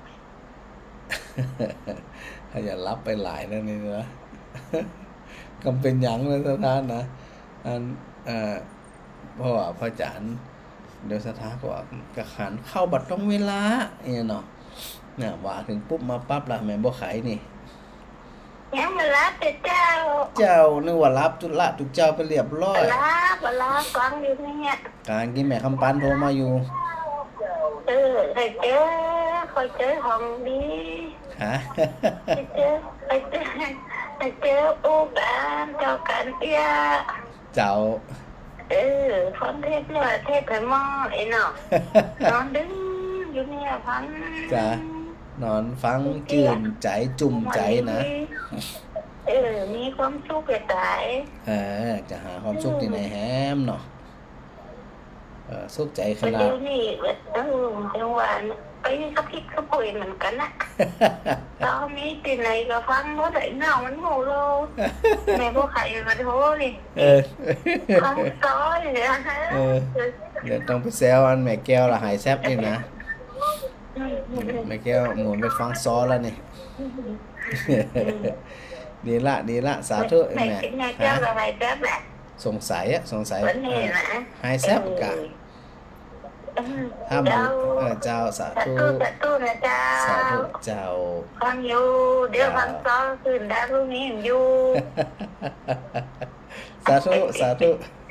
อย่ารับไปหลายนั่นนี่นะก็เป็นหยังเลยสถานนะอันอ่าเพราะว่าพระอาจารย์เดี๋ยวสถานก็ว่ากระขันเข้าบัดต้องเวลาเนี่ยเนาะเนี่ยว่าถึงปุ๊บมาปั๊บละแม่บ่ขายนี่ยังมารับเจ้าเจ้านึกว่ารับจุละทุกเจ้าไปเรียบร้อยรับมารับกลางอยู่เนี่ยกลางกินแม่คำปันโทรมาอยู่เออใครเจอคอยเจอของดีฮะใครเจอใครเจอใครเจออู้กันเจ้ากันเตี้ยเจ้าเออฟังเทศเลยเทศไปหม้อไอ้เนาะนอนดึงอยู่เนี่ยฟังจ้ะนอนฟังจื่นใจจุ่มใจนะเออมีความสุขไปตายเออจะหาความสุขที่ไหนแฮมเนาะเออสุขใจขนาดนี่เออจังหวะไปก็พิกก็ป่วยเหมือนกันนะตอนนี้ที่ไหนก็ฟังว่าไหนหนาวมันโง่โลแม่พวกใครมาโทษนี่เออฟังซ้อยเลยฮะเออเดี๋ยวต้องไปแซวอันแม่แก้วละหายแซ่บนี่นะแม่แก้วหมุนไปฟังซ้อแล้วนี่ดีละดีละสาธุแม่แม่แก้วละหายแซ่บแหละสงสัยอะสงสัยหายแซบกะถ้ามันเออเจ้าสาธุสาธุนะเจ้าสาธุเจ้าฟังอยู่เดี๋ยวฟังซ้อขึ้นได้พรุ่งนี้อยู่สาธุสาธุ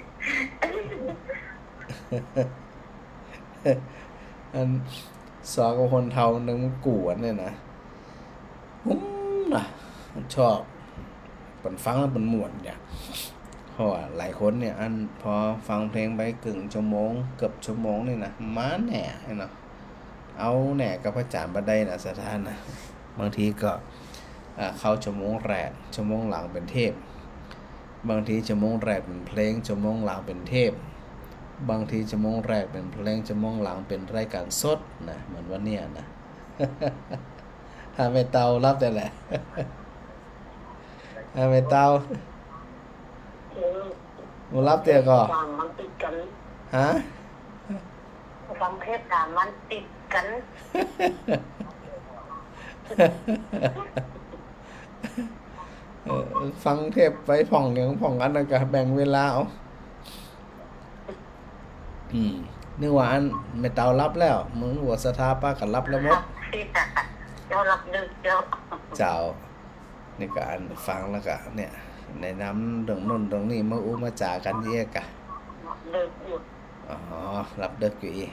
อันสอกับคนเทานึงกู่อันเนี่ยนะหุ้มนะมันชอบปนฟังแล้วปนม่วนเนี่ยเพราะว่าหลายคนเนี่ยอันพอฟังเพลงไปกึ่งชั่วโมงเกือบชั่วโมงนี่นะมาแหน่เนาะเอาแหน่กับพระจานบัดได้นะสถานนะบางทีก็เข้าชั่วโมงแรกชั่วโมงหลังเป็นเทพบางทีชั่วโมงแรกเป็นเพลงชั่วโมงหลังเป็นเทพบางทีชั่วโมงแรกเป็นเพลงชั่วโมงหลังเป็นรายการสดนะเหมือนวันเนี้ยนะหาไม่เตารับแต่แหละหาไม่เตามูรับเตียก็มันติดกันฮะฟังเทศสามมันติดกันฟังเทปไปผ่องอย่างผ่องอันนั้นก็แบ่งเวลาเอาอืมนึกว่าอันไม่เตารับแล้วมึงหัวสถาป้าก็รับแล้วมั้งเจ้ารับนึกเจ้าเจ้านี่ก็อันฟังแล้วก็เนี่ยในน้ำตรงนู้นตรงนี้มาอู้มาจ่ากันเยอะกะเลิกอยู่อ๋อรับเลิกอยู่อี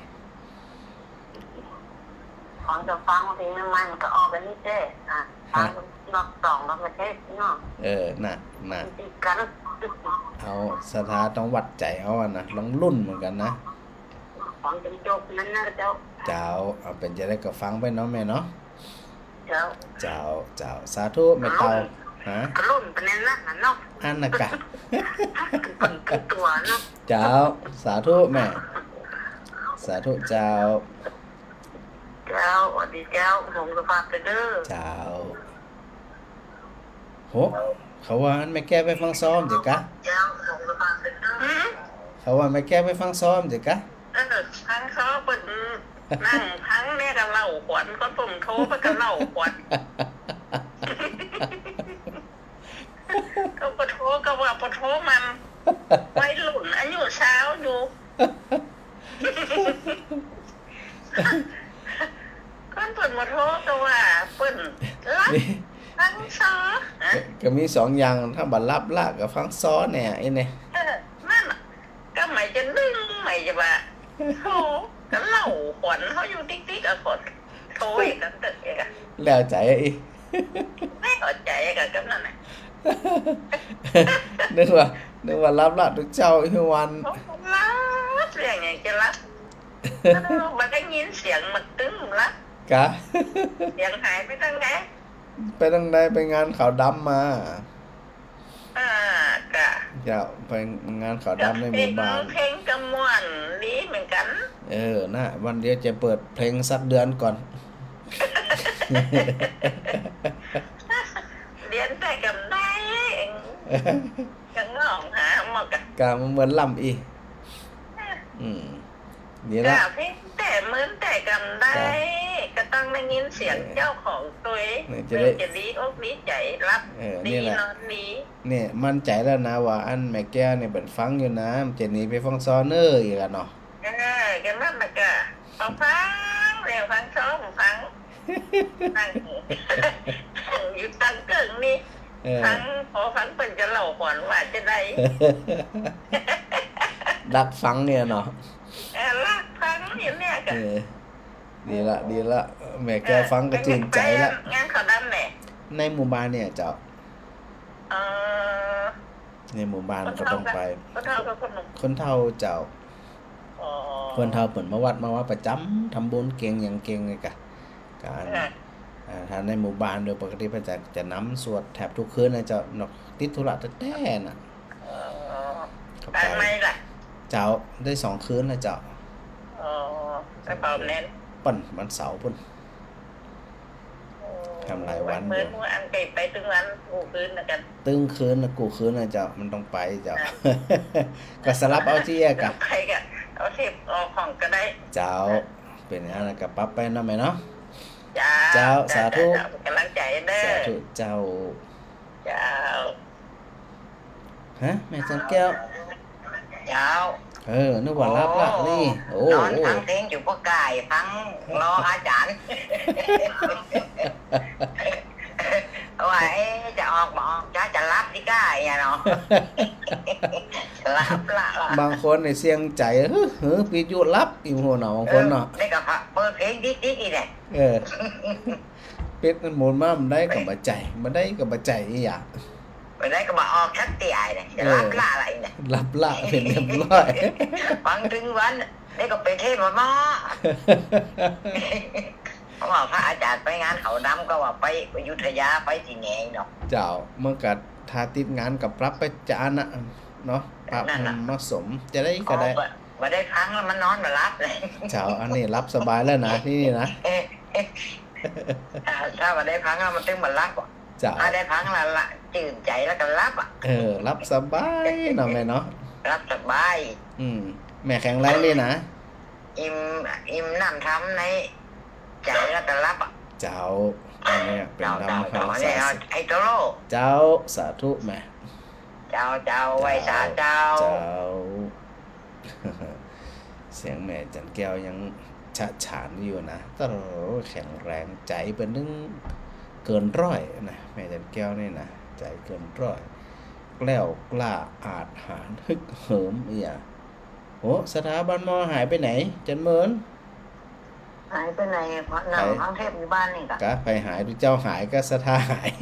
ของจะฟังเพลงน้ำมันก็ออกกันนี่เจ้อ่ะฟังรอบสองรอบประเทศเนาะเออน่ะน่ะติดกันเอาสถาต้องวัดใจเอาอ่ะนะลองรุ่นเหมือนกันนะของจำจบนั้นนะเจ้าเจ้าเอาเป็นจะได้ก็ฟังไปเนาะแม่เนาะเจ้าเจ้าเจ้าสาธุแม่เตาฮะรุ่นเป็นนั่นน่ะเนาะอันน่ะกะเป็นตัวเนาะเจ้าสาธุแม่สาธุเจ้าเจ้าสวัสดีเจ้าผมก็ฝากไปเด้อเจ้าโหเขาว่าอันไม่แก้ไปฟังซ้อมเดี๋ยวกะเจ้าผมก็ฝากไปเด้อเขาว่าไม่แก้ไปฟังซ้อมเดี๋ยวกะเออฟังซ้อมเปิดนั่งทั้งแม่กับเล่าขวัญก็ผมโทรไปกับเล่าขวัญก็ปะโทก็ว่าปะโทมันไว้หลุนอายุเช้าอยู่ก็เปิดมาโทก็ว่าเปิดรับฟังซ้อก็มีสองอย่างถ้าบัดรับลากกับฟังซ้อเนี่ยไอ้เนี่ยนั่นก็หมายจะดึงหมายจะว่าโทก็เล่าขวัญเขาอยู่ติ๊กติ๊กกับคนโทอีกกันตึกอีกอะแล้วใจอีไม่เข้าใจกับกันนั่นแหละนึกว่านึกว่ารับละทุกเจ้าอีกวันรับเสียงอย่างจะรับมันก็ยินเสียงมันตึ้งละกะเสียงหายไปตั้งไหนไปตั้งไหนไปงานขาวดำมาอ่ากะจะไปงานขาวดำในหมู่บ้านเพลงกำมวนนี้เหมือนกันเออน่ะวันเดียวจะเปิดเพลงสักเดือนก่อนเรียนแต่กับได้กังงองหาหมดกันกามันเหมือนลำอีอืมนี่ละเพลงแต่เหมือนแต่กับได้ก็ต้องได้ยินเสียงเจ้าของตัวเองจะดีอกดีใจรับดีนอนดีเนี่ยมั่นใจแล้วนะว่าอันแม่แก้วเนี่ยเป็นฟังอยู่นะมันจะหนีไปฟังซ้อเนอร์อีกแล้วเนาะเออกันนั่นแหละก็ฟังฟังเร็วฟังซ้อมฟังนั่งอยู่ตั้งเกิงนี่ฟังพอฟังเป็นจะเล่าก่อนว่าจะได้ดักฟังเนี่ยเนาะรักฟังเนี่ยเนี่ยกันดีละดีละแม่แก้วฟังก็ชื่นใจละงานเขาดำแหละในหมู่บ้านเนี่ยเจ้าเออในหมู่บ้านก็ต้องไปคนเฒ่ากับคนหนุ่มคนเฒ่าเจ้าคนเฒ่าเปิ่นมาวัดมาว่าประจำทำบุญเก่งอย่างเก่งเลยกะการอ่าถ้าในหมู่บ้านโดยปกติเพิ่นจะจะนำสวดแทบทุกคืนนะเจ้าเนาะติดธุระแท้ๆน่ะเออไปไหมล่ะเจ้าได้สองคืนแล้วเจ้าอ๋อไปเป่าแน่นปั่นวันเสาร์พุ่นทำหลายวันอยู่มื้ออันไปไปตึงวันกูคืนน่ะกันตึงคืนน่ะกูคืนน่ะเจ้ามันต้องไปเจ้าก็สลับเอาที่แยกกะไปกะเอาที่ออกของก็ได้เจ้าเป็นอย่างนั้นก็ปรับไปเนาะแม่เนาะเจ้าสาธุกำลังใจเด้อสาธุเจ้าเจ้าฮะแม่จันแก้วเจ้าเออนึกว่ารับละนี่โอ้นอนฟังเพลงอยู่พวกกายฟังรออาจารย์ว่าจะออกบอกจะจะรับที่กายอ่ะเนาะรับละบางคนในเสียงใจเฮ้อเฮ้อปีจุรับอีโหเนาะบางคนเนาะได้กับเปิดเพลงดิ๊กดิ๊กอีเนี่ยเออเป็ดมันหมุนมามันได้กับบัจใจมันได้กับบัจใจอีหยังไปได้ก็มาออกชัดตีไอ้เนี่ยจะรับละอะไรเนี่ยรับละเป็นเรียบร้อยฟังถึงวันได้ก็ไปเทศมาหม้อเพราะว่าพระอาจารย์ไปงานเขาดำก็ว่าไปอยุธยาไปที่ไหนเนาะเจ้าเมื่อกัดทาติดงานกับรับไปจานน่ะเนาะปรับเหมาะสมจะได้ก็ได้มาได้พังแล้วมันนอนมารับเลยเจ้าอันนี้รับสบายแล้วนะที่นี่นะถ้ามาได้พังแล้วมันตึงมารับถ้าได้พังแล้วละจืดใจแล้วก็รับอ่ะเออรับสบายเนาะแม่เนาะรับสบายอืมแม่แข็งแรงดีนะอิ่มอิ่มน้ำทำในใจแล้วก็รับอ่ะเจ้าอันนี้เป็นธรรมคำสาธุไอ้โตโลเจ้าสาธุแม่เจ้าเจ้าไว้สาเจ้าเจ้าเสียงแม่จันแก้วยังฉะฉานอยู่นะตลอดแข็งแรงใจเป็นนึงเกินร้อยนะแม่จันแก้วนี่นะใจเกินร้อยแกล้วกล้าอาจหาญฮึกเหิมอีหยังโอ้สถาบันมอหายไปไหนจันเมินหายไปไหนเพราะหนังทั้งเทพอยู่บ้านนี่กะกะไปหายดูเจ้าหายก็สถาหาย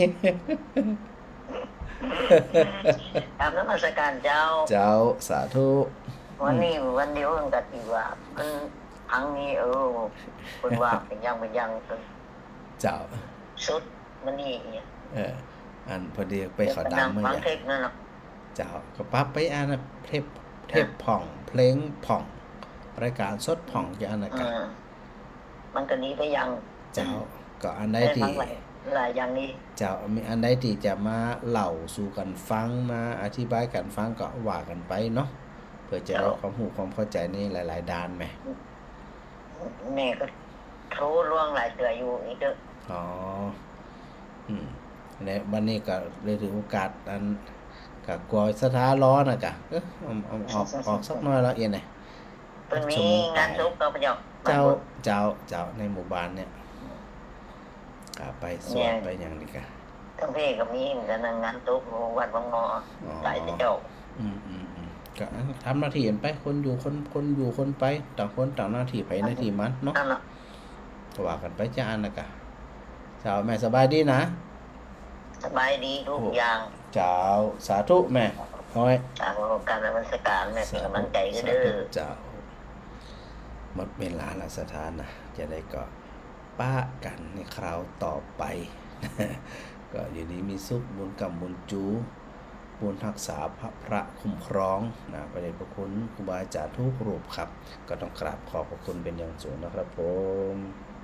ตามนมัสการเจ้าเจ้าสาธุวันนี้วันเดียวกันก็ดีว่ามันครั้งนี้เออคนว่าเป็นยังเป็นยังเจ้าสุดมันนี่เอออันพอดีไปขอดำเมื่อเทพนั่นเนาะเจ้าก็ปั๊บไปอ่านเทพเทพผ่องเพลงผ่องรายการสดผ่องจะอันนั้นกันมันก็นี้ไปยังเจ้าก็อันใดที่หลายอย่างนี้เจ้ามีอันใดที่จะมาเล่าสู่กันฟังมาอธิบายกันฟังก็ว่ากันไปเนาะเพื่อจะได้ความรู้ความเข้าใจในหลายๆด้านแม่แม่ก็โทรล่วงหลายเตืออยู่อีกเด้ออ๋ออืมในวันนี้ก็ได้ถือโอกาสอันก็กลัวสถาร้อนน่ะกะเออออกออกออกสักหน่อยแล้วเอียนน่ะเพิ่นมีงานศพก็ประโยชน์เจ้าเจ้าเจ้าในหมู่บ้านเนี่ยก็ไปสวดไปหยังนี่กะทั้งพี่ก็มีกันงานศพวัดบางงอหลายเจ้าอืมๆๆก็ทำหน้าที่ไปคนอยู่คนคนอยู่คนไปต่างคนต่างหน้าที่ไผหน้าที่มันเนาะก็ว่ากันไปจ้าอันน่ะกะเจ้าแม่สบายดีนะสบายดีทุกอย่างเจ้าสาธุแม่ห้อยสาธุการนมัสการแม่กำลังใจก็เด้อเจ้าหมดเวลาละสถานนะจะได้ก็ป้ากันในคราวต่อไปก็อยู่ดีมีสุขบุญกรรมบุญจูบุญรักษาพระพระคุ้มครองนะพระเดชพระคุณครูบาอาจารย์ทุกรูปครับก็ต้องกราบขอบพระคุณเป็นอย่างสูงนะครับผม